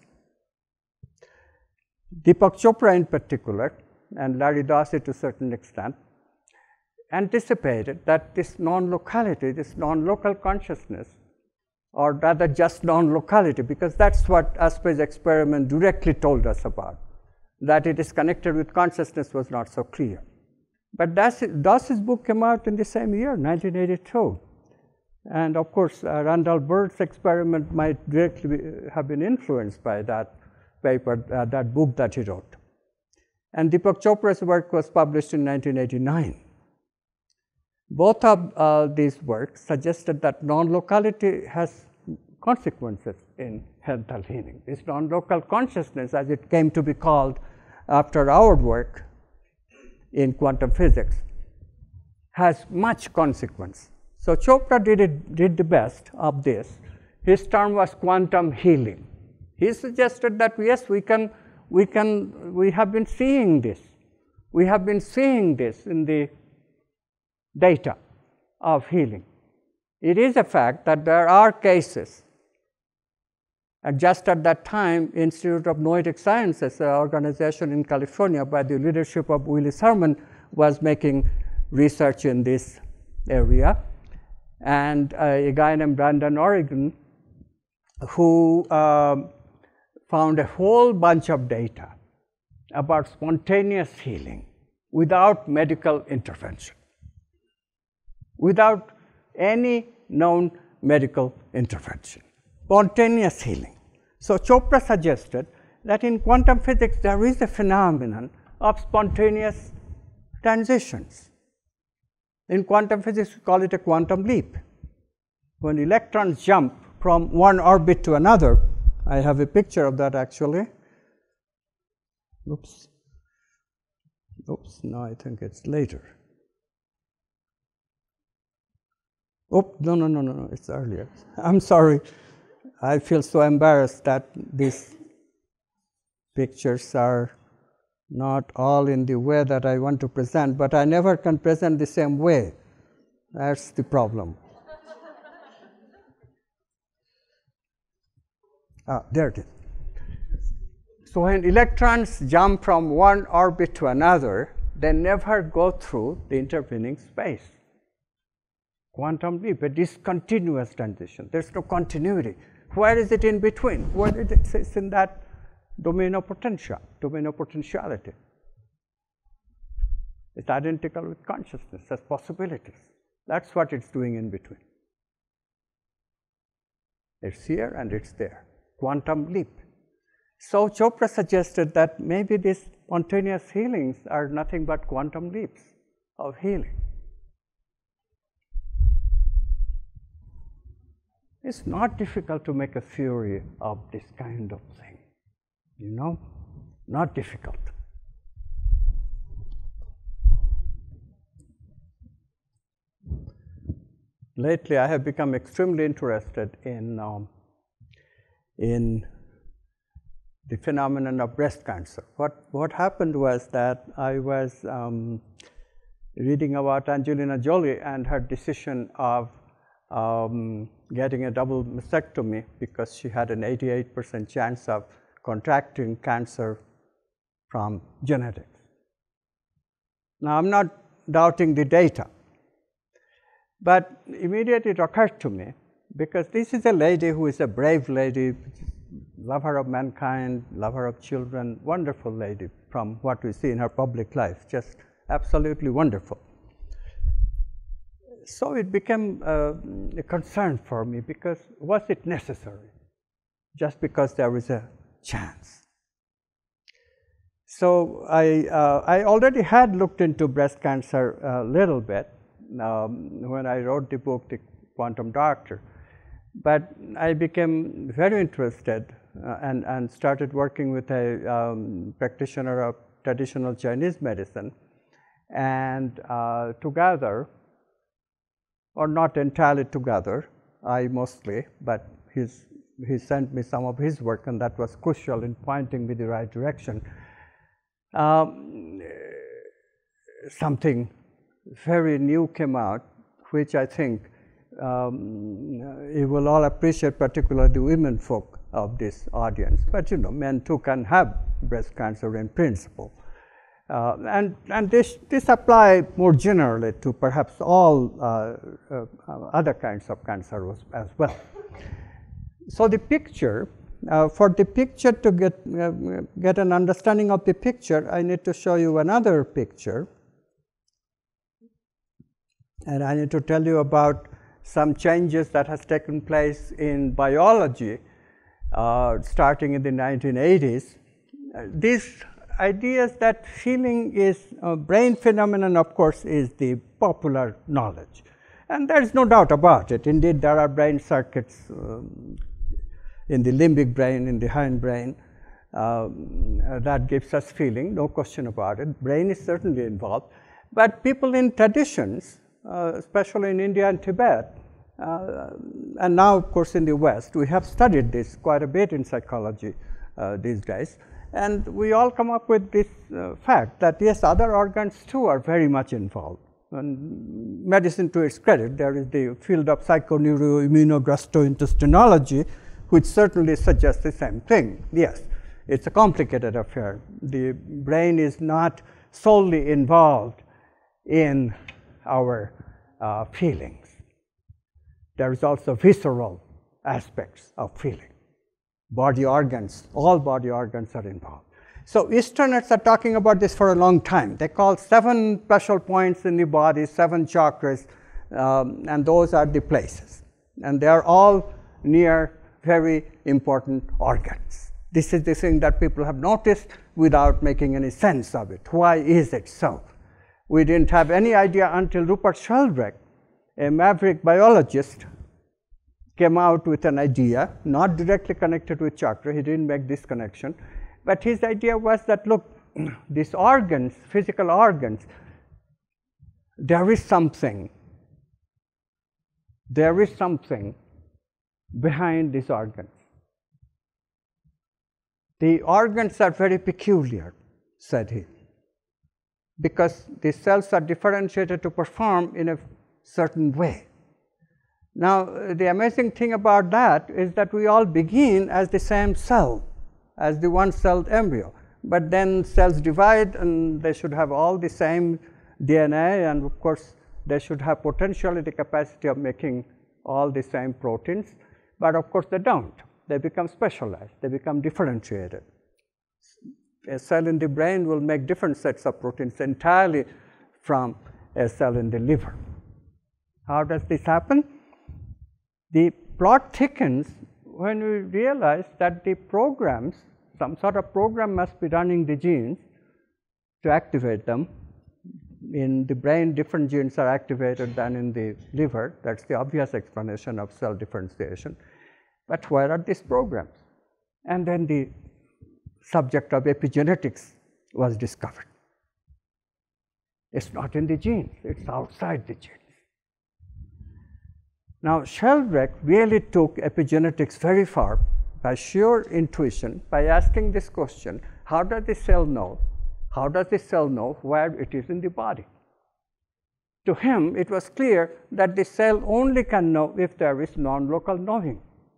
Deepak Chopra in particular, and Larry Dossey to a certain extent, anticipated that this non-locality, this non-local consciousness, or rather just non-locality, because that's what Aspe's experiment directly told us about, that it is connected with consciousness was not so clear. But Dossey's book came out in the same year, nineteen eighty-two. And of course, uh, Randall Bird's experiment might directly be, have been influenced by that paper, uh, that book that he wrote. And Deepak Chopra's work was published in nineteen eighty-nine. Both of uh, these works suggested that non-locality has consequences in health and healing. This non-local consciousness, as it came to be called after our work in quantum physics, has much consequence. So Chopra did, it, did the best of this. His term was quantum healing. He suggested that yes, we can, we can, we have been seeing this. We have been seeing this in the data of healing. It is a fact that there are cases, and just at that time, Institute of Noetic Sciences, an organization in California by the leadership of Willis Herman, was making research in this area. And uh, a guy named Brandon Oregon, who uh, found a whole bunch of data about spontaneous healing without medical intervention, without any known medical intervention, spontaneous healing. So Chopra suggested that in quantum physics there is a phenomenon of spontaneous transitions. In quantum physics we call it a quantum leap. When electrons jump from one orbit to another, I have a picture of that actually. Oops. Oops, no, I think it's later. Oh, no, no, no, no, no, it's earlier. I'm sorry. I feel so embarrassed that these pictures are not all in the way that I want to present, but I never can present the same way. That's the problem. Ah, there it is. So when electrons jump from one orbit to another, they never go through the intervening space. Quantum leap, a discontinuous transition. There's no continuity. Where is it in between? Where is it? It's in that domain of potential, domain of potentiality. It's identical with consciousness as possibilities. That's what it's doing in between. It's here and it's there. Quantum leap. So Chopra suggested that maybe these spontaneous healings are nothing but quantum leaps of healing. It's not difficult to make a theory of this kind of thing, you know, not difficult. Lately, I have become extremely interested in, um, in the phenomenon of breast cancer. What, what happened was that I was um, reading about Angelina Jolie and her decision of um, getting a double mastectomy because she had an eighty-eight percent chance of contracting cancer from genetics. Now, I'm not doubting the data, but immediately it occurred to me, because this is a lady who is a brave lady, lover of mankind, lover of children, wonderful lady from what we see in her public life, just absolutely wonderful. So it became uh, a concern for me, because was it necessary just because there was a chance? So I, uh, I already had looked into breast cancer a little bit um, when I wrote the book, The Quantum Doctor. But I became very interested uh, and, and started working with a um, practitioner of traditional Chinese medicine. And uh, together, or not entirely together, I mostly, but he's, he sent me some of his work, and that was crucial in pointing me the right direction. Um, something very new came out, which I think um, you will all appreciate, particularly the women folk of this audience. But you know, men too can have breast cancer in principle. Uh, and and this, this applies more generally to perhaps all uh, uh, other kinds of cancer as well. So the picture, uh, for the picture to get, uh, get an understanding of the picture, I need to show you another picture. And I need to tell you about some changes that has taken place in biology uh, starting in the nineteen eighties. Uh, these ideas that feeling is a brain phenomenon, of course, is the popular knowledge. And there is no doubt about it. Indeed, there are brain circuits um, in the limbic brain, in the hindbrain, um, uh, that gives us feeling, no question about it. Brain is certainly involved. But people in traditions, uh, especially in India and Tibet, uh, and now, of course, in the West, we have studied this quite a bit in psychology uh, these days. And we all come up with this uh, fact that, yes, other organs too are very much involved. And medicine, to its credit, there is the field of psychoneuroimmunogastrointestinology, which certainly suggests the same thing. Yes, it's a complicated affair. The brain is not solely involved in our uh, feelings. There is also visceral aspects of feeling. Body organs, all body organs are involved. So Easterners are talking about this for a long time. They call seven special points in the body, seven chakras, um, and those are the places. And they are all near very important organs. This is the thing that people have noticed without making any sense of it. Why is it so? We didn't have any idea until Rupert Sheldrake, a maverick biologist, came out with an idea, not directly connected with chakra. He didn't make this connection. But his idea was that, look, these organs, physical organs, there is something, there is something behind these organs. The organs are very peculiar, said he, because the cells are differentiated to perform in a certain way. Now, the amazing thing about that is that we all begin as the same cell, as the one-celled embryo. But then cells divide, and they should have all the same D N A, and of course, they should have potentially the capacity of making all the same proteins. But of course, they don't. They become specialized. They become differentiated. A cell in the brain will make different sets of proteins entirely from a cell in the liver. How does this happen? The plot thickens when we realize that the programs, some sort of program must be running the genes to activate them. in the brain, different genes are activated than in the liver. That's the obvious explanation of cell differentiation. But where are these programs? And then the subject of epigenetics was discovered. It's not in the genes, it's outside the genes. Now, Sheldrake really took epigenetics very far by sheer intuition, by asking this question, how does the cell know? How does the cell know where it is in the body? To him, it was clear that the cell only can know if there is non-local knowing.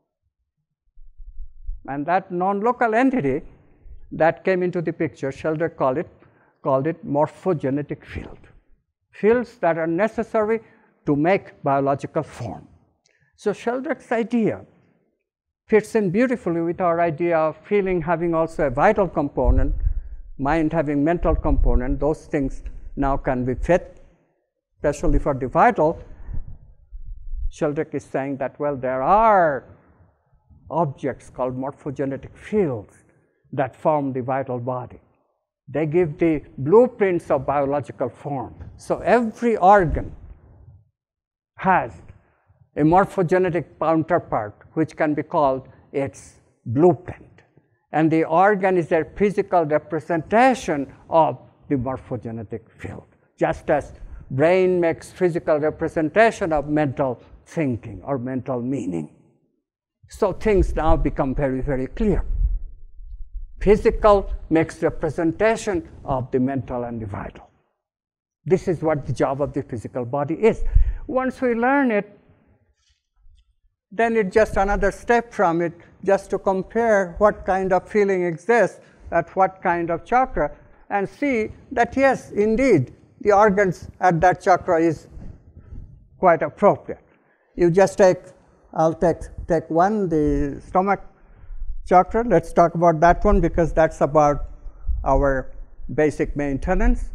And that non-local entity that came into the picture, Sheldrake called it, called it morphogenetic field. Fields that are necessary to make biological form. So Sheldrake's idea fits in beautifully with our idea of feeling having also a vital component, mind having mental component. Those things now can be fit, especially for the vital. Sheldrake is saying that, well, there are objects called morphogenetic fields that form the vital body. They give the blueprints of biological form. So every organ has a morphogenetic counterpart which can be called its blueprint. And the organ is a physical representation of the morphogenetic field, just as brain makes physical representation of mental thinking or mental meaning. So things now become very, very clear. Physical makes representation of the mental and the vital. This is what the job of the physical body is. Once we learn it, then it's just another step from it, just to compare what kind of feeling exists at what kind of chakra, and see that yes, indeed, the organs at that chakra is quite appropriate. You just take, I'll take, take one, the stomach chakra. Let's talk about that one because that's about our basic maintenance.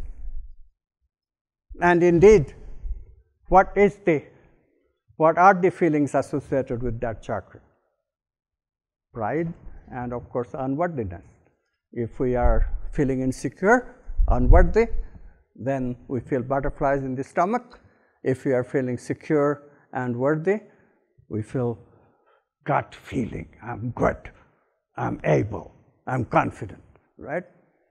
And indeed, what is the What are the feelings associated with that chakra? Pride and, of course, unworthiness. If we are feeling insecure, unworthy, then we feel butterflies in the stomach. If we are feeling secure and worthy, we feel gut feeling, I'm good, I'm able, I'm confident, right?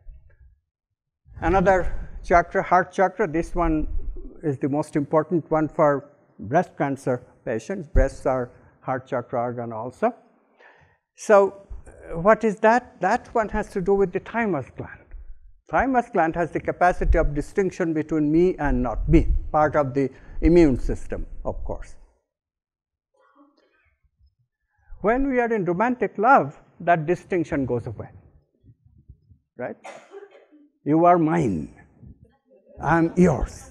Another chakra, heart chakra, this one is the most important one for breast cancer patients. Breasts are heart chakra organ also. So what is that? That one has to do with the thymus gland. Thymus gland has the capacity of distinction between me and not me, part of the immune system, of course. When we are in romantic love, that distinction goes away, right? You are mine, I am yours.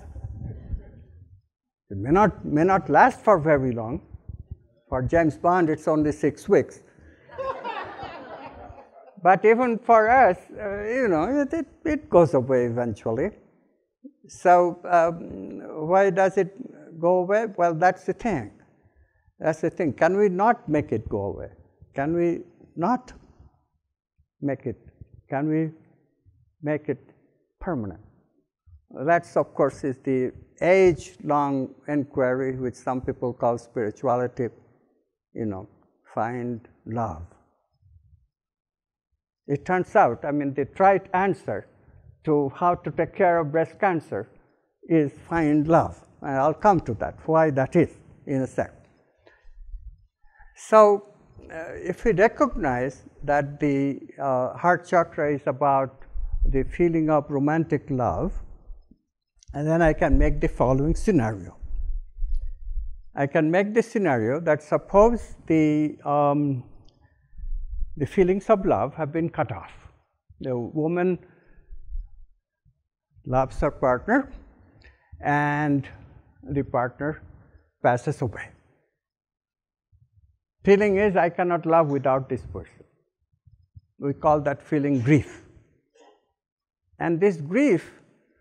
It may not, may not last for very long. For James Bond, it's only six weeks. But even for us, uh, you know, it, it, it goes away eventually. So um, why does it go away? Well, that's the thing. That's the thing. Can we not make it go away? Can we not make it? Can we make it permanent? That's, of course, is the age-long inquiry, which some people call spirituality, you know, find love. It turns out, I mean, the right answer to how to take care of breast cancer is find love. And I'll come to that, why that is in a sec. So, uh, if we recognize that the uh, heart chakra is about the feeling of romantic love, and then I can make the following scenario. I can make the scenario that suppose the, um, the feelings of love have been cut off. The woman loves her partner and the partner passes away. Feeling is, I cannot love without this person. We call that feeling grief. And this grief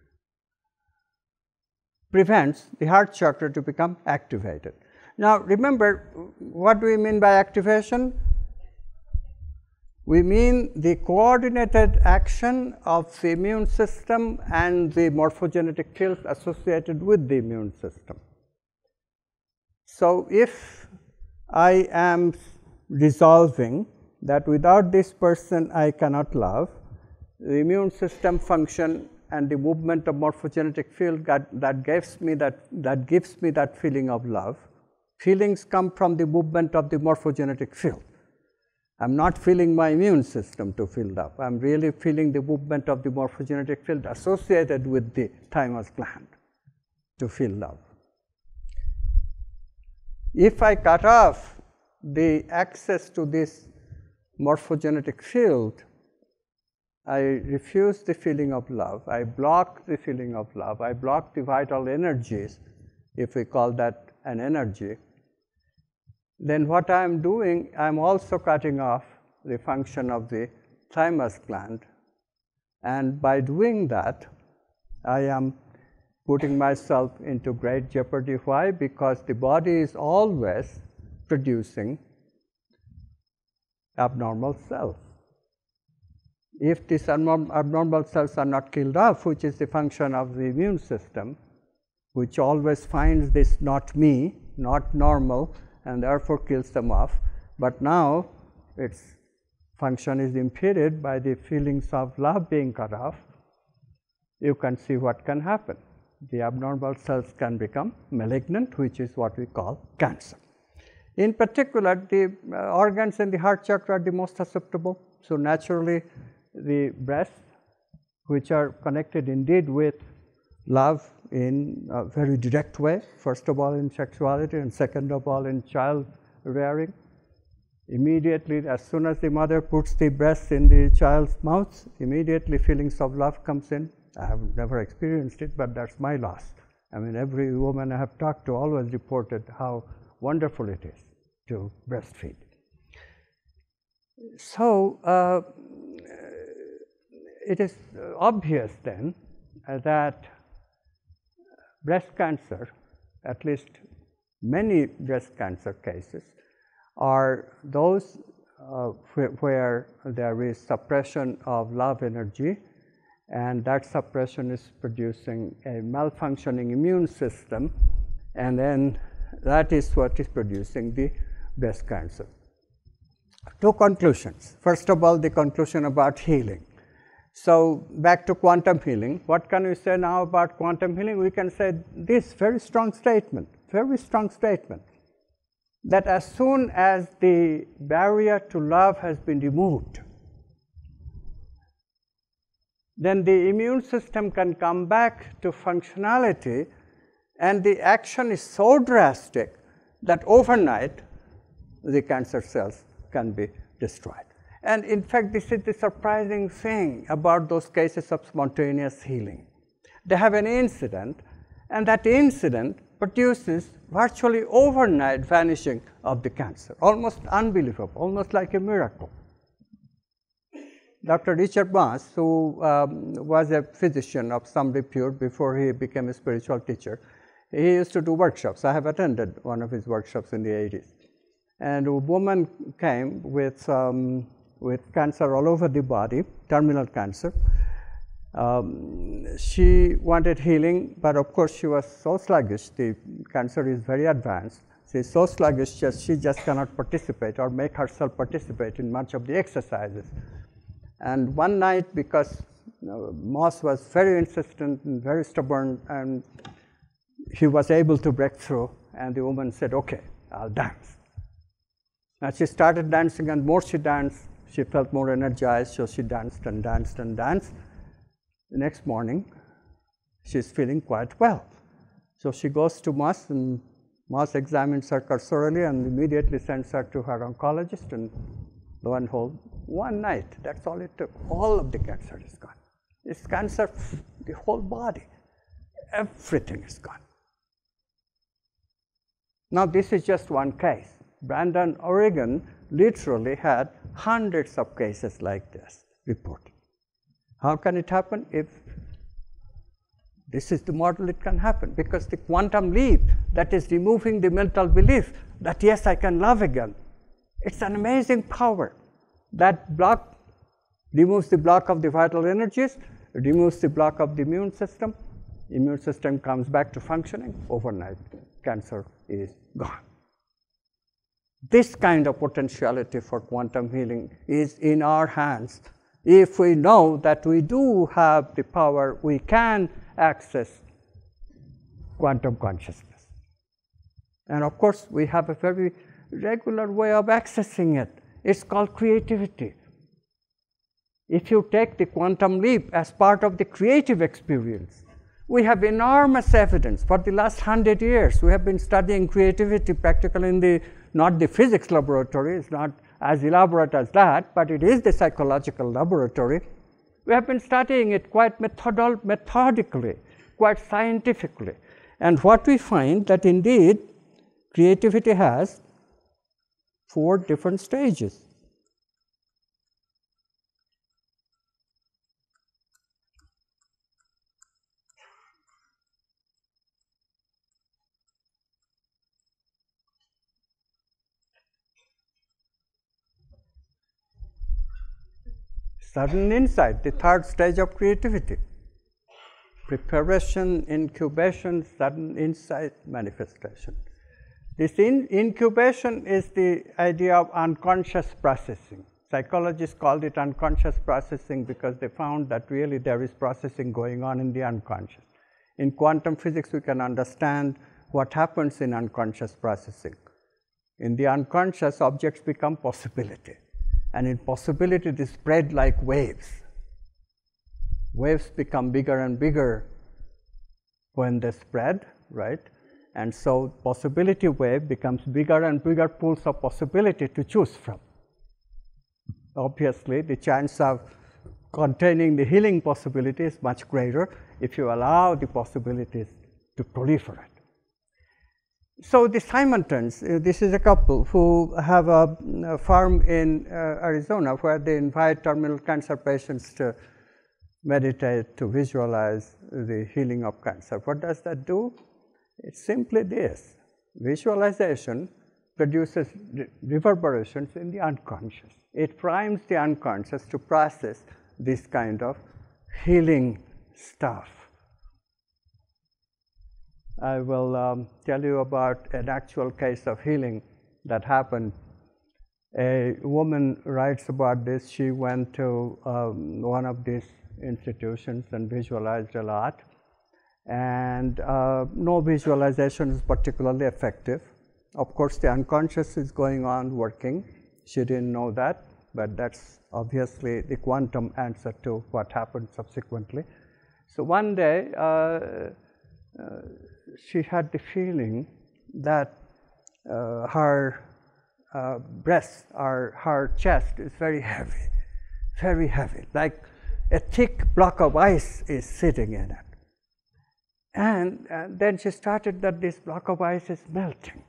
prevents the heart chakra to become activated. Now remember, what do we mean by activation? We mean the coordinated action of the immune system and the morphogenetic fields associated with the immune system. So, if I am resolving that without this person I cannot love, the immune system function and the movement of morphogenetic field that, that gives me that that gives me that feeling of love. Feelings come from the movement of the morphogenetic field. I am not feeling my immune system to feel love. I am really feeling the movement of the morphogenetic field associated with the thymus gland to feel love. If I cut off the access to this morphogenetic field, I refuse the feeling of love, I block the feeling of love, I block the vital energies, if we call that an energy, then what I am doing, I am also cutting off the function of the thymus gland, and by doing that, I am putting myself into great jeopardy. Why? Because the body is always producing abnormal cells. If these abnormal cells are not killed off, which is the function of the immune system, which always finds this not me, not normal, and therefore kills them off, but now its function is impeded by the feelings of love being cut off, you can see what can happen. The abnormal cells can become malignant, which is what we call cancer. In particular, the uh, organs in the heart chakra are the most susceptible. So, naturally, the breasts, which are connected indeed with love in a very direct way, first of all in sexuality and second of all in child rearing. Immediately, as soon as the mother puts the breast in the child's mouth, immediately feelings of love comes in. I have never experienced it, but that's my loss. I mean, every woman I have talked to always reported how wonderful it is to breastfeed. So, uh, it is obvious then uh, that breast cancer, at least many breast cancer cases, are those uh, wh where there is suppression of love energy, and that suppression is producing a malfunctioning immune system, and then that is what is producing the breast cancer. Two conclusions. First of all, the conclusion about healing. So, back to quantum healing. What can we say now about quantum healing? We can say this very strong statement, very strong statement, that as soon as the barrier to love has been removed, then the immune system can come back to functionality, and the action is so drastic that overnight the cancer cells can be destroyed. And in fact, this is the surprising thing about those cases of spontaneous healing. They have an incident, and that incident produces virtually overnight vanishing of the cancer, almost unbelievable, almost like a miracle. Doctor Richard Moss, who um, was a physician of some repute before he became a spiritual teacher, he used to do workshops. I have attended one of his workshops in the eighties. And a woman came with, um, with cancer all over the body, terminal cancer. Um, she wanted healing, but of course she was so sluggish. The cancer is very advanced. She is so sluggish, just, she just cannot participate or make herself participate in much of the exercises. And one night, because you know, Moss was very insistent and very stubborn, and he was able to break through, and the woman said, "Okay, I'll dance." Now she started dancing, and more she danced, she felt more energized, so she danced and danced and danced. The next morning, she's feeling quite well. So she goes to Moss, and Moss examines her cursorily and immediately sends her to her oncologist, and lo and behold, one night, that's all it took, all of the cancer is gone. It's cancer, the whole body, everything is gone. Now this is just one case. Brandon, Oregon literally had hundreds of cases like this reported. How can it happen? If this is the model, it can happen, because the quantum leap that is removing the mental belief that yes, I can love again, it's an amazing power. that block removes the block of the vital energies, removes the block of the immune system, immune system comes back to functioning, overnight cancer is gone. This kind of potentiality for quantum healing is in our hands. If we know that we do have the power, we can access quantum consciousness. And of course, we have a very regular way of accessing it. It's called creativity. If you take the quantum leap as part of the creative experience, we have enormous evidence. For the last hundred years, we have been studying creativity practically in the, not the physics laboratory, it's not as elaborate as that, but it is the psychological laboratory. We have been studying it quite methodol methodically, quite scientifically. And what we find that indeed, creativity has four different stages. Sudden insight, the third stage of creativity. Preparation, incubation, sudden insight, manifestation. This in incubation is the idea of unconscious processing. Psychologists called it unconscious processing because they found that really there is processing going on in the unconscious. In quantum physics, we can understand what happens in unconscious processing. In the unconscious, objects become possibility. And in possibility, they spread like waves. Waves become bigger and bigger when they spread, right? And so possibility wave becomes bigger and bigger pools of possibility to choose from. Obviously, the chance of containing the healing possibility is much greater if you allow the possibilities to proliferate. So the Simontons, uh, this is a couple who have a, a farm in uh, Arizona where they invite terminal cancer patients to meditate, to visualize the healing of cancer. What does that do? It's simply this. Visualization produces re reverberations in the unconscious. It primes the unconscious to process this kind of healing stuff. I will um, tell you about an actual case of healing that happened. A woman writes about this. She went to um, one of these institutions and visualized a lot. And uh, no visualization is particularly effective. Of course, the unconscious is going on working. She didn't know that, but that's obviously the quantum answer to what happened subsequently. So one day, uh, uh, she had the feeling that uh, her uh, breast or her chest is very heavy, very heavy, like a thick block of ice is sitting in it. And, and then she started that this block of ice is melting.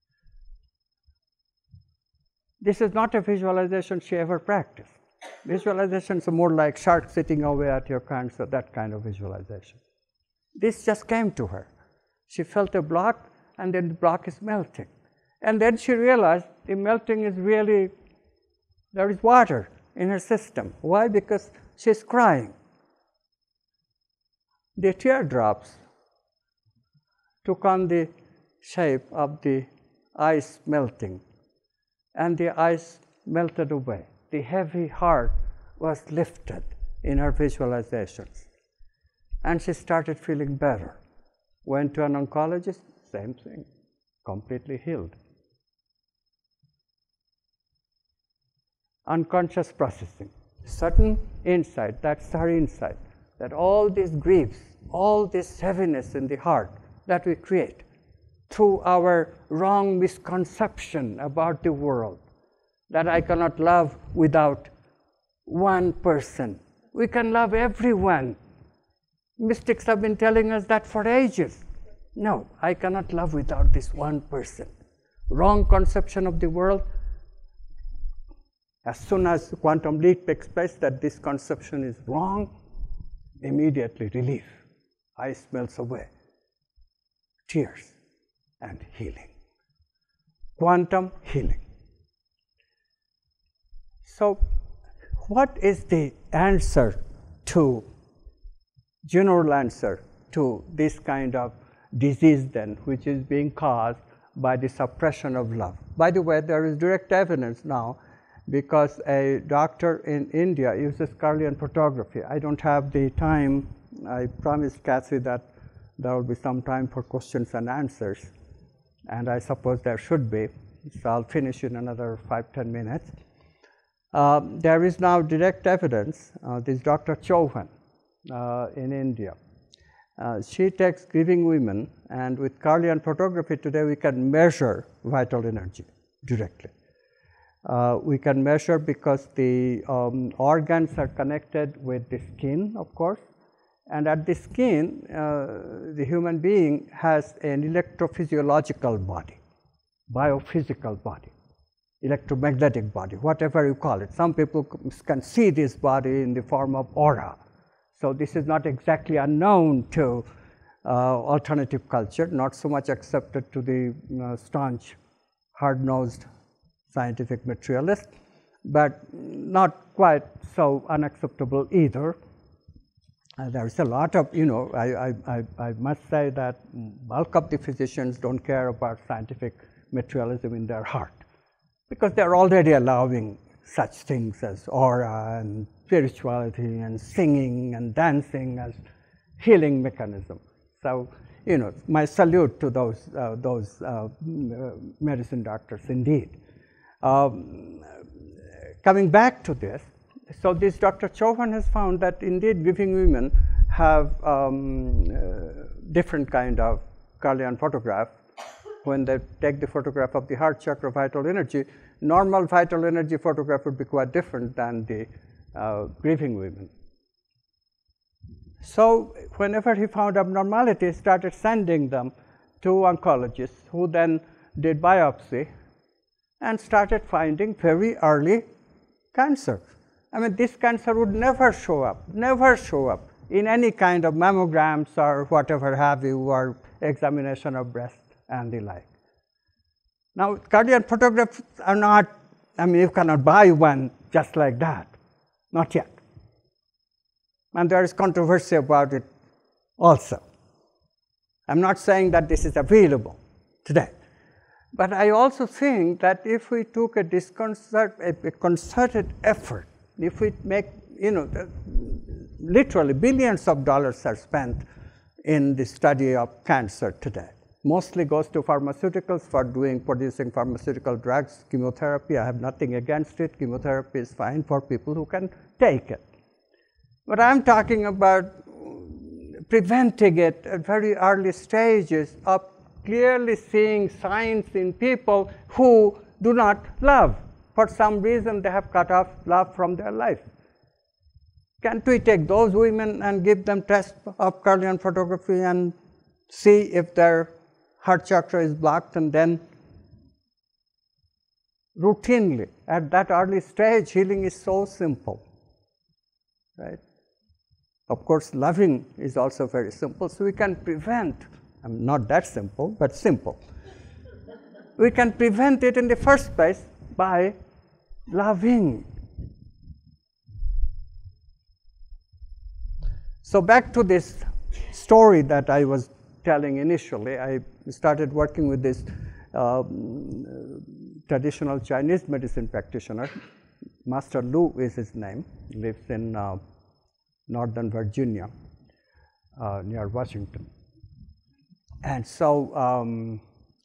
This is not a visualization she ever practiced. Visualizations are more like sharks sitting away at your cancer, that kind of visualization. This just came to her. She felt a block, and then the block is melting. And then she realized the melting is really, there is water in her system. Why? Because she's crying. The teardrops took on the shape of the ice melting, and the ice melted away. The heavy heart was lifted in her visualizations, and she started feeling better. Went to an oncologist, same thing, completely healed. Unconscious processing, certain insight, that's her insight, that all these griefs, all this heaviness in the heart that we create through our wrong misconception about the world, that I cannot love without one person. We can love everyone. Mystics have been telling us that for ages. No, I cannot love without this one person. Wrong conception of the world. As soon as quantum leap takes place, that this conception is wrong, immediately relief. Ice melts away. Tears and healing. Quantum healing. So what is the answer to, general answer to this kind of disease then, which is being caused by the suppression of love? By the way, there is direct evidence now, because a doctor in India uses Carlian photography. I don't have the time. I promised Kathy that there will be some time for questions and answers, and I suppose there should be. So I'll finish in another five, ten minutes. Uh, there is now direct evidence. Uh, this Doctor Chauhan uh, in India. Uh, she takes grieving women, and with Carlian photography today we can measure vital energy directly. Uh, we can measure because the um, organs are connected with the skin, of course, and at the skin, uh, the human being has an electrophysiological body, biophysical body, electromagnetic body, whatever you call it. Some people can see this body in the form of aura. So this is not exactly unknown to uh, alternative culture, not so much accepted to the uh, staunch, hard-nosed scientific materialist, but not quite so unacceptable either. Uh, there is a lot of, you know, I, I, I must say that bulk of the physicians don't care about scientific materialism in their heart, because they are already allowing such things as aura and spirituality and singing and dancing as healing mechanism. So, you know, my salute to those, uh, those uh, medicine doctors indeed. Um, coming back to this, so this Doctor Chauhan has found that indeed grieving women have um, uh, different kind of Carlian photograph. When they take the photograph of the heart chakra vital energy, normal vital energy photograph would be quite different than the uh, grieving women. So whenever he found abnormality, he started sending them to oncologists, who then did biopsy and started finding very early cancer. I mean, this cancer would never show up, never show up in any kind of mammograms or whatever have you, or examination of breast and the like. Now, Carlian photographs are not, I mean, you cannot buy one just like that, not yet. And there is controversy about it also. I'm not saying that this is available today. But I also think that if we took a, disconcert, a, a concerted effort, if we make, you know, the, literally billions of dollars are spent in the study of cancer today. Mostly goes to pharmaceuticals for doing, producing pharmaceutical drugs, chemotherapy. I have nothing against it. Chemotherapy is fine for people who can take it. But I'm talking about preventing it at very early stages of clearly seeing signs in people who do not love. For some reason, they have cut off love from their life. Can't we take those women and give them tests of Carlian photography and see if their heart chakra is blocked, and then routinely at that early stage, healing is so simple, right? Of course, loving is also very simple, so we can prevent, I mean, not that simple, but simple. We can prevent it in the first place by loving. So back to this story that I was telling initially, I started working with this um, traditional Chinese medicine practitioner. Master Lu is his name, lives in uh, Northern Virginia, uh, near Washington. And so um,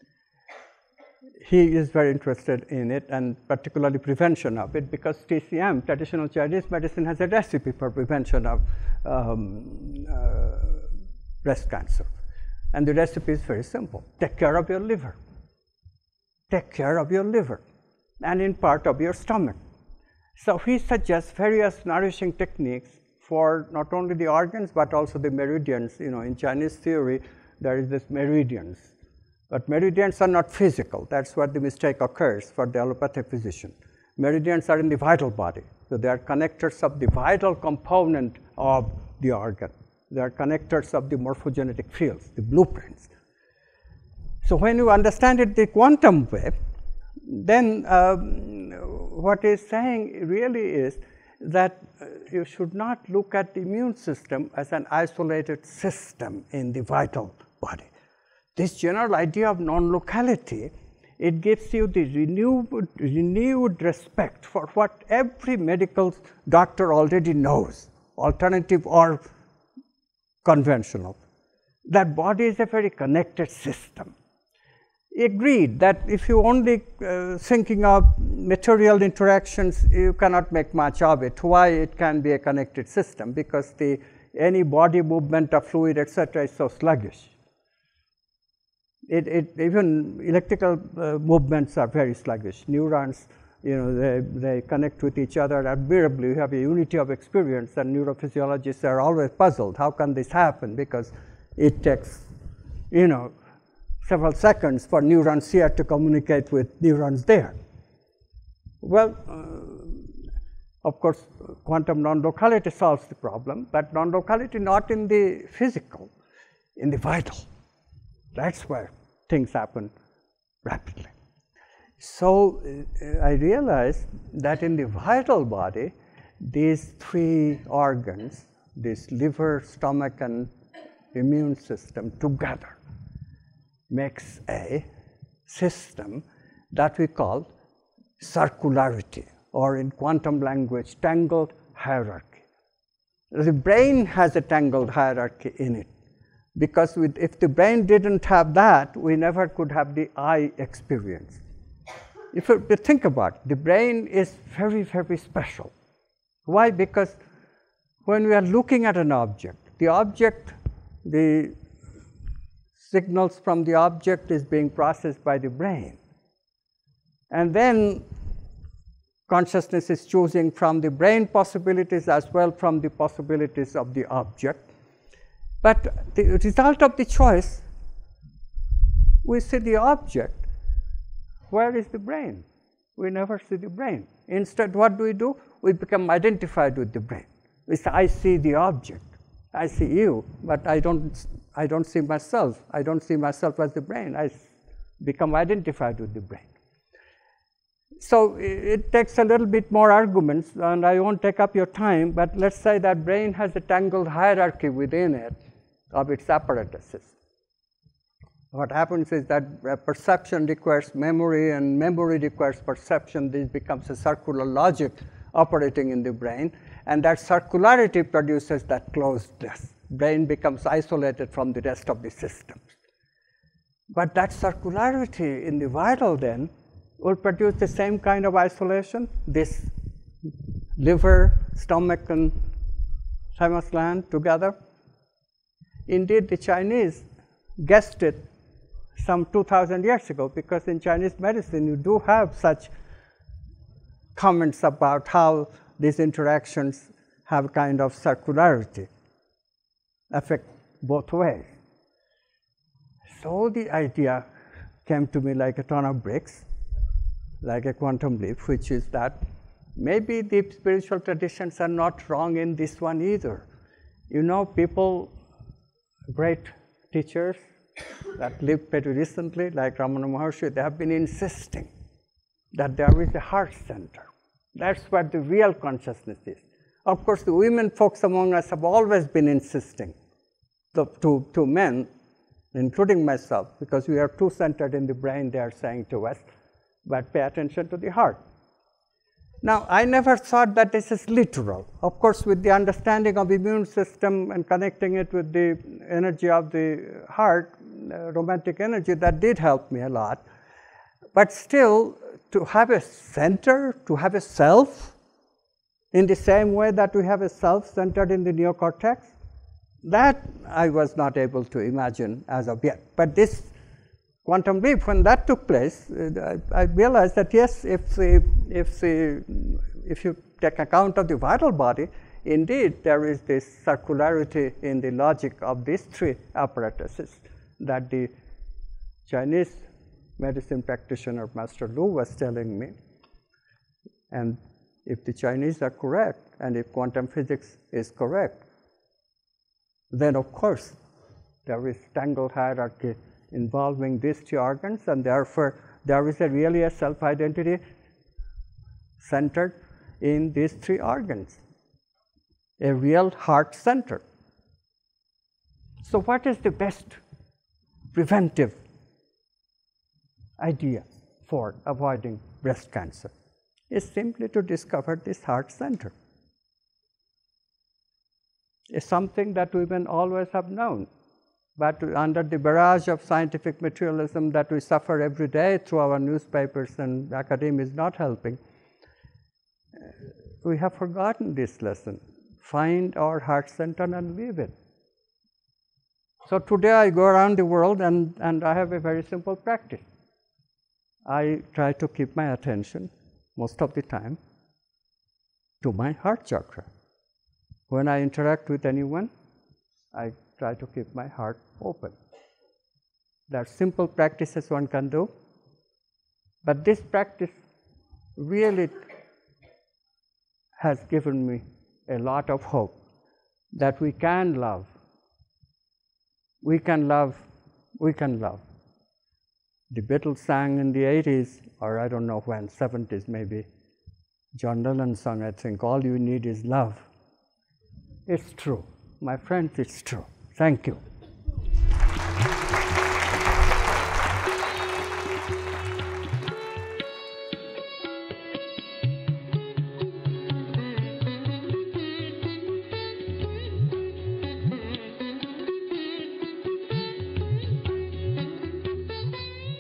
he is very interested in it, and particularly prevention of it, because T C M, traditional Chinese medicine, has a recipe for prevention of um, uh, breast cancer. And the recipe is very simple. Take care of your liver. Take care of your liver, and in part of your stomach. So he suggests various nourishing techniques for not only the organs, but also the meridians. You know, in Chinese theory, there is this meridians. But meridians are not physical. That's where the mistake occurs for the allopathic physician. Meridians are in the vital body. So they are connectors of the vital component of the organ. They are connectors of the morphogenetic fields, the blueprints. So when you understand it the quantum way, then um, what he's saying really is that uh, you should not look at the immune system as an isolated system in the vital body. This general idea of non-locality, it gives you the renewed, renewed respect for what every medical doctor already knows, alternative or conventional, that body is a very connected system. Agreed that if you only uh, thinking of material interactions, you cannot make much of it. Why it can be a connected system? Because the any body movement of fluid, et cetera, is so sluggish. It, it even electrical uh, movements are very sluggish. Neurons, you know, they, they connect with each other admirably. You have a unity of experience, and neurophysiologists are always puzzled. How can this happen? Because it takes, you know, several seconds for neurons here to communicate with neurons there. Well, uh, of course, quantum non-locality solves the problem, but non-locality not in the physical, in the vital. That's where things happen rapidly. So uh, I realized that in the vital body, these three organs, this liver, stomach, and immune system together makes a system that we call circularity, or in quantum language, tangled hierarchy. The brain has a tangled hierarchy in it, because with, if the brain didn't have that, we never could have the eye experience. If you think about it, the brain is very, very special. Why? Because when we are looking at an object, the object, the signals from the object is being processed by the brain. And then consciousness is choosing from the brain possibilities as well from the possibilities of the object. But the result of the choice, we see the object. Where is the brain? We never see the brain. Instead, what do we do? We become identified with the brain. We say, I see the object. I see you, but I don't, I don't see myself. I don't see myself as the brain. I become identified with the brain. So it takes a little bit more arguments, and I won't take up your time, but let's say that brain has a tangled hierarchy within it of its apparatuses. What happens is that perception requires memory, and memory requires perception. This becomes a circular logic operating in the brain, and that circularity produces that closedness. Brain becomes isolated from the rest of the systems. But that circularity in the vital then will produce the same kind of isolation, this liver, stomach, and thymus gland together. Indeed, the Chinese guessed it some two thousand years ago, because in Chinese medicine you do have such comments about how these interactions have kind of circularity, affect both ways. So the idea came to me like a ton of bricks, like a quantum leap, which is that maybe the spiritual traditions are not wrong in this one either. You know, people, great teachers that lived pretty recently, like Ramana Maharshi, they have been insisting that there is a heart center. That's where the real consciousness is. Of course, the women folks among us have always been insisting to, to, to men, including myself, because we are too centered in the brain, they are saying to us, but pay attention to the heart. Now, I never thought that this is literal. Of course, with the understanding of the immune system and connecting it with the energy of the heart, uh, romantic energy, that did help me a lot. But still, to have a center, to have a self, in the same way that we have a self centered in the neocortex, that I was not able to imagine as of yet. But this quantum leap, when that took place, uh, I realized that yes, if the, if the, if you take account of the vital body, indeed there is this circularity in the logic of these three apparatuses that the Chinese medicine practitioner Master Lu was telling me. And if the Chinese are correct, and if quantum physics is correct, then of course there is tangled hierarchy involving these two organs, and therefore there is a really a self-identity centered in these three organs, a real heart center. So what is the best preventive idea for avoiding breast cancer? It's simply to discover this heart center. It's something that women always have known, but under the barrage of scientific materialism that we suffer every day through our newspapers and academia is not helping, we have forgotten this lesson. Find our heart center and live it. So today I go around the world and, and I have a very simple practice. I try to keep my attention most of the time to my heart chakra. When I interact with anyone, I try to keep my heart open. There are simple practices one can do, but this practice really has given me a lot of hope that we can love. We can love, we can love. The Beatles sang in the eighties, or I don't know when, seventies maybe. John Lennon sung, I think, all you need is love. It's true. My friends, it's true. Thank you.